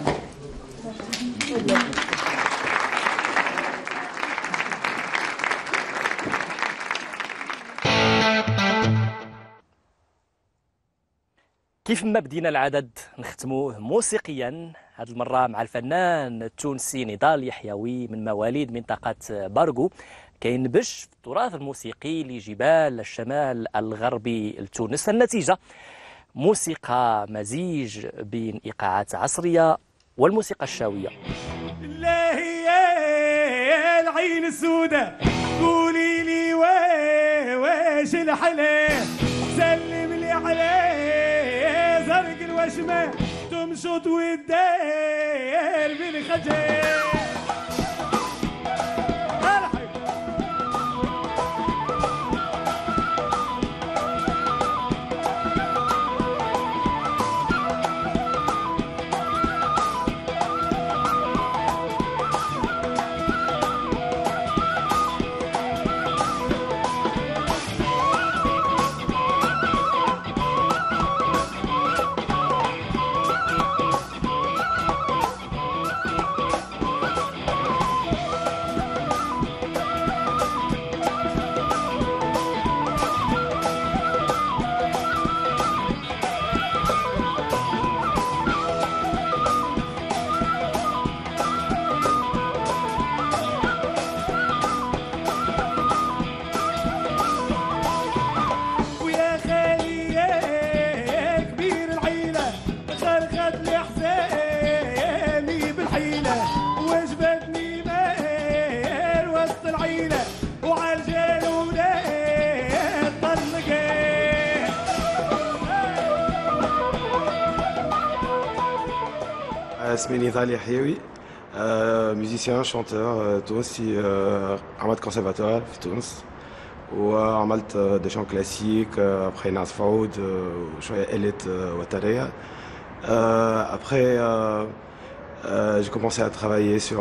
كيف ما بدينا العدد نختموه موسيقيا، هذه المرة مع الفنان التونسي نضال يحيوي من مواليد منطقة بارغو، كينبش في التراث الموسيقي لجبال الشمال الغربي لتونس. النتيجة موسيقى مزيج بين إيقاعات عصرية والموسيقى الشاوية. الله يا العين السوداء قولي لي واش الحلا سلم لي عليه زرق الوشمة تمشط والدار بالخجل. اسمي نضال يحيوي ميوزيسيان شانتور تونسي عملت كونسرفاتوار في تونس وعملت دي شون كلاسيك ابخي نعزف عود وشويه آلات وتريه après j'ai commencé à travailler sur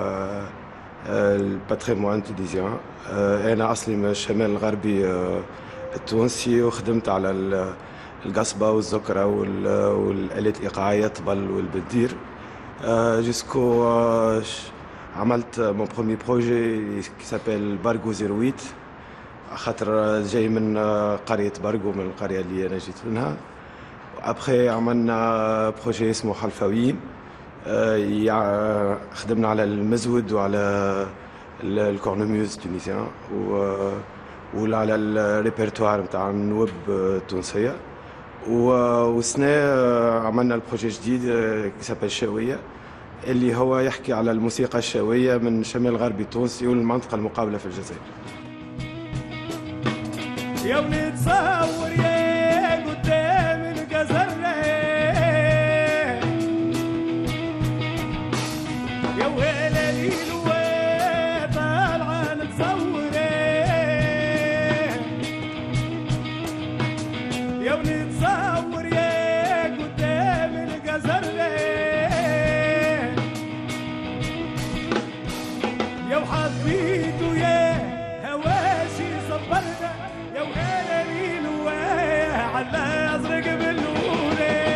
le patrimoine tunisien انا اصلي من الشمال الغربي التونسي وخدمت على القصبة والزكرة والآلات الإيقاعية الطبل والبدير جوسكو عملت mon premier projet qui s'appelle Bargo 08 خاطر جاي من قرية بارغو من القرية اللي أنا جيت منها. أبخي عملنا بروجي اسمه حلفاويين خدمنا على المزود وعلى الكورنموز تونسيان وعلى الريبرتوار نتاع النواب التونسية. والسنة عملنا البروجي جديد كيسابيل الشاوية اللي هو يحكي على الموسيقى الشاوية من شمال غربي التونسي والمنطقة المقابلة في الجزائر. يا ولد صور يا قدام القزرة يا ويلي الواد طالعة متصورة يا ولد صور يا قدام القزرة يا وحبيته يا هواشي صبرنا يا وهلا الواه على ازرق باللولة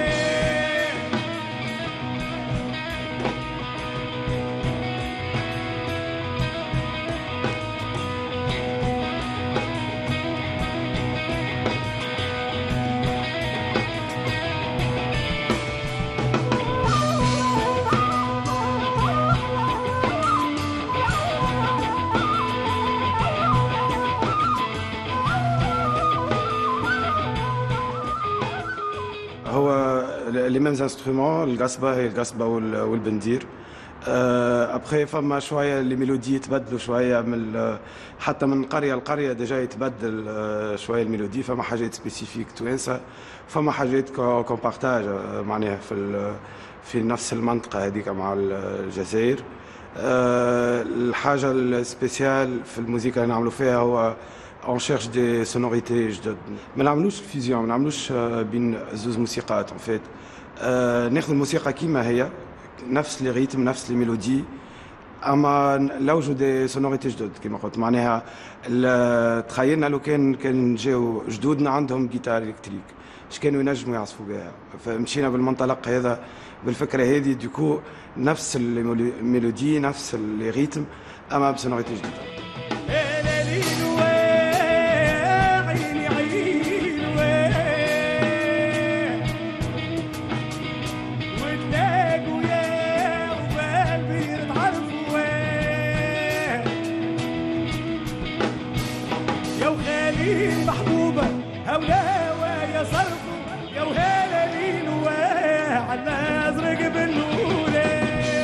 les mêmes instruments القصبة هي القصبة والبندير. ابخي فما شويه لي ميلودي يتبدلوا شويه من حتى من قريه لقريه ديجا يتبدل شويه الميلودي. فما حاجات سبيسيفيك توانسه فما حاجات كون بارتاج معناها في نفس المنطقه هذيك مع الجزائر. الحاجه السبيسيال في الموسيقى اللي نعملوا فيها هو on cherche des sonorités جدد. ما نعملوش فيزيون ما نعملوش بين زوز موسيقات en fait. ناخذ الموسيقى كيما هي نفس لي ريتم نفس لي ميلودي اما نلوجوا دي سونوريتي جدد كما قلت. معناها تخيلنا لو كان جاو جدودنا عندهم جيتار الكتريك اش كانوا ينجموا يعزفوا بها. فمشينا بالمنطلق هذا بالفكره هذه دوكو نفس الميلودي نفس لي ريتم اما بسونوريتي جديده. محبوبة هولا ويا صرفو يا وهلا لين وعلى ازرق باللولة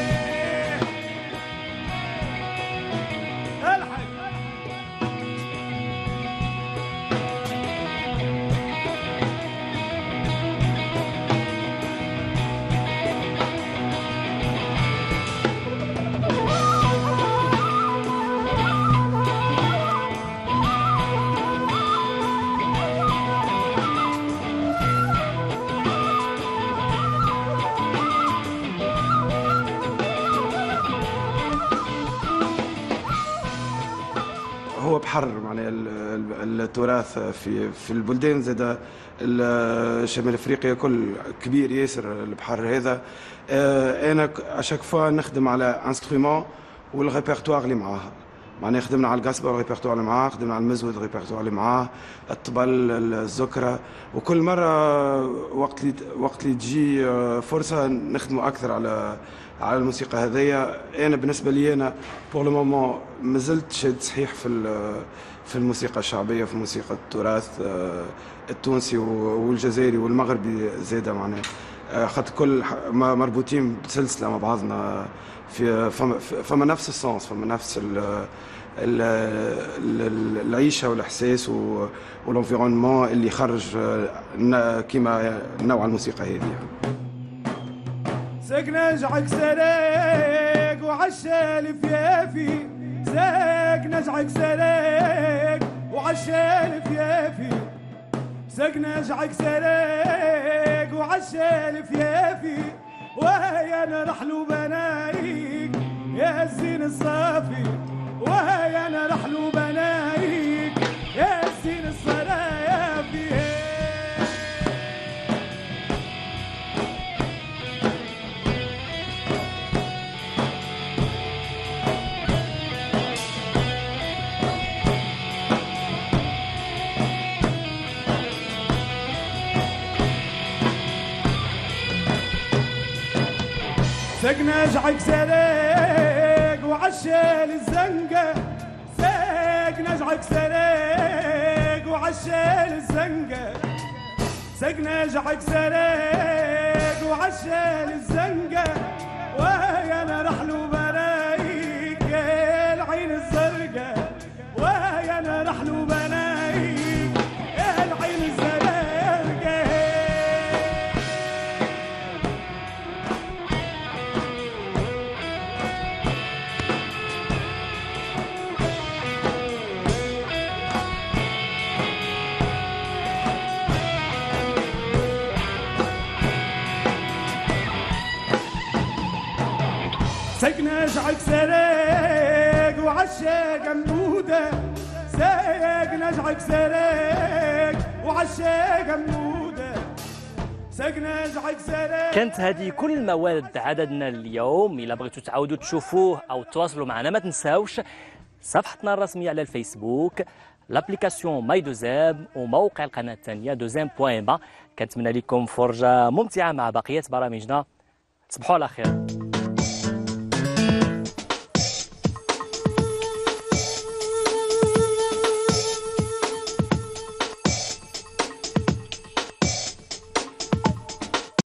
الحق. هو بحر معناها التراث في البلدان زاد شمال افريقيا كل كبير ياسر البحر هذا. انا اشاك فوا نخدم على انسترومون والريبرتوار اللي معاه. معناها خدمنا على القصبه والريبرتوار اللي معاه خدمنا على المزود والريبرتوار اللي معاه الطبل الزكره. وكل مره وقت اللي تجي فرصه نخدموا اكثر على الموسيقى هذيا. انا بالنسبه لي انا بور لو مومون مازلت شاد صحيح في الموسيقى الشعبيه في موسيقى التراث التونسي والجزائري والمغربي زاده. معناها خاطر كل مربوطين بسلسله مع بعضنا فما نفس السونس فما نفس العيشه والاحساس والانفيرونمون اللي خرج كيما نوع الموسيقى هذه. ساق نجعك سريق وعشا الفيافي ساق نجعك سريق وعشا الفيافي ساق نجعك سريق وعشا الفيافي وهي انا رحلو بنايك يا الزين الصافي وهي انا رحلو بنايك يا الزين الصرافي ساق نجعك سريق وعشال الزنقة ساق نجعك سريق وعشال الزنقة ساق نجعك سريق وعشال الزنقة وهي انا رحلو بنايك يا العين الزرقاء وهي انا رحلو بنايك يا العين الزرقاء ساق نجعك سريق وعشاق مدودة ساق نجعك سريق وعشاق مدودة ساق نجعك سريق. كانت هذه كل مواد عددنا اليوم. إلا بغيتوا تعاودوا تشوفوه أو تواصلوا معنا ما تنساوش صفحتنا الرسمية على الفيسبوك لابليكاسيون ماي دوزام وموقع القناة الثانية دوزام بوان با. كنتمنى لكم فرجة ممتعة مع بقية برامجنا. تصبحوا على خير.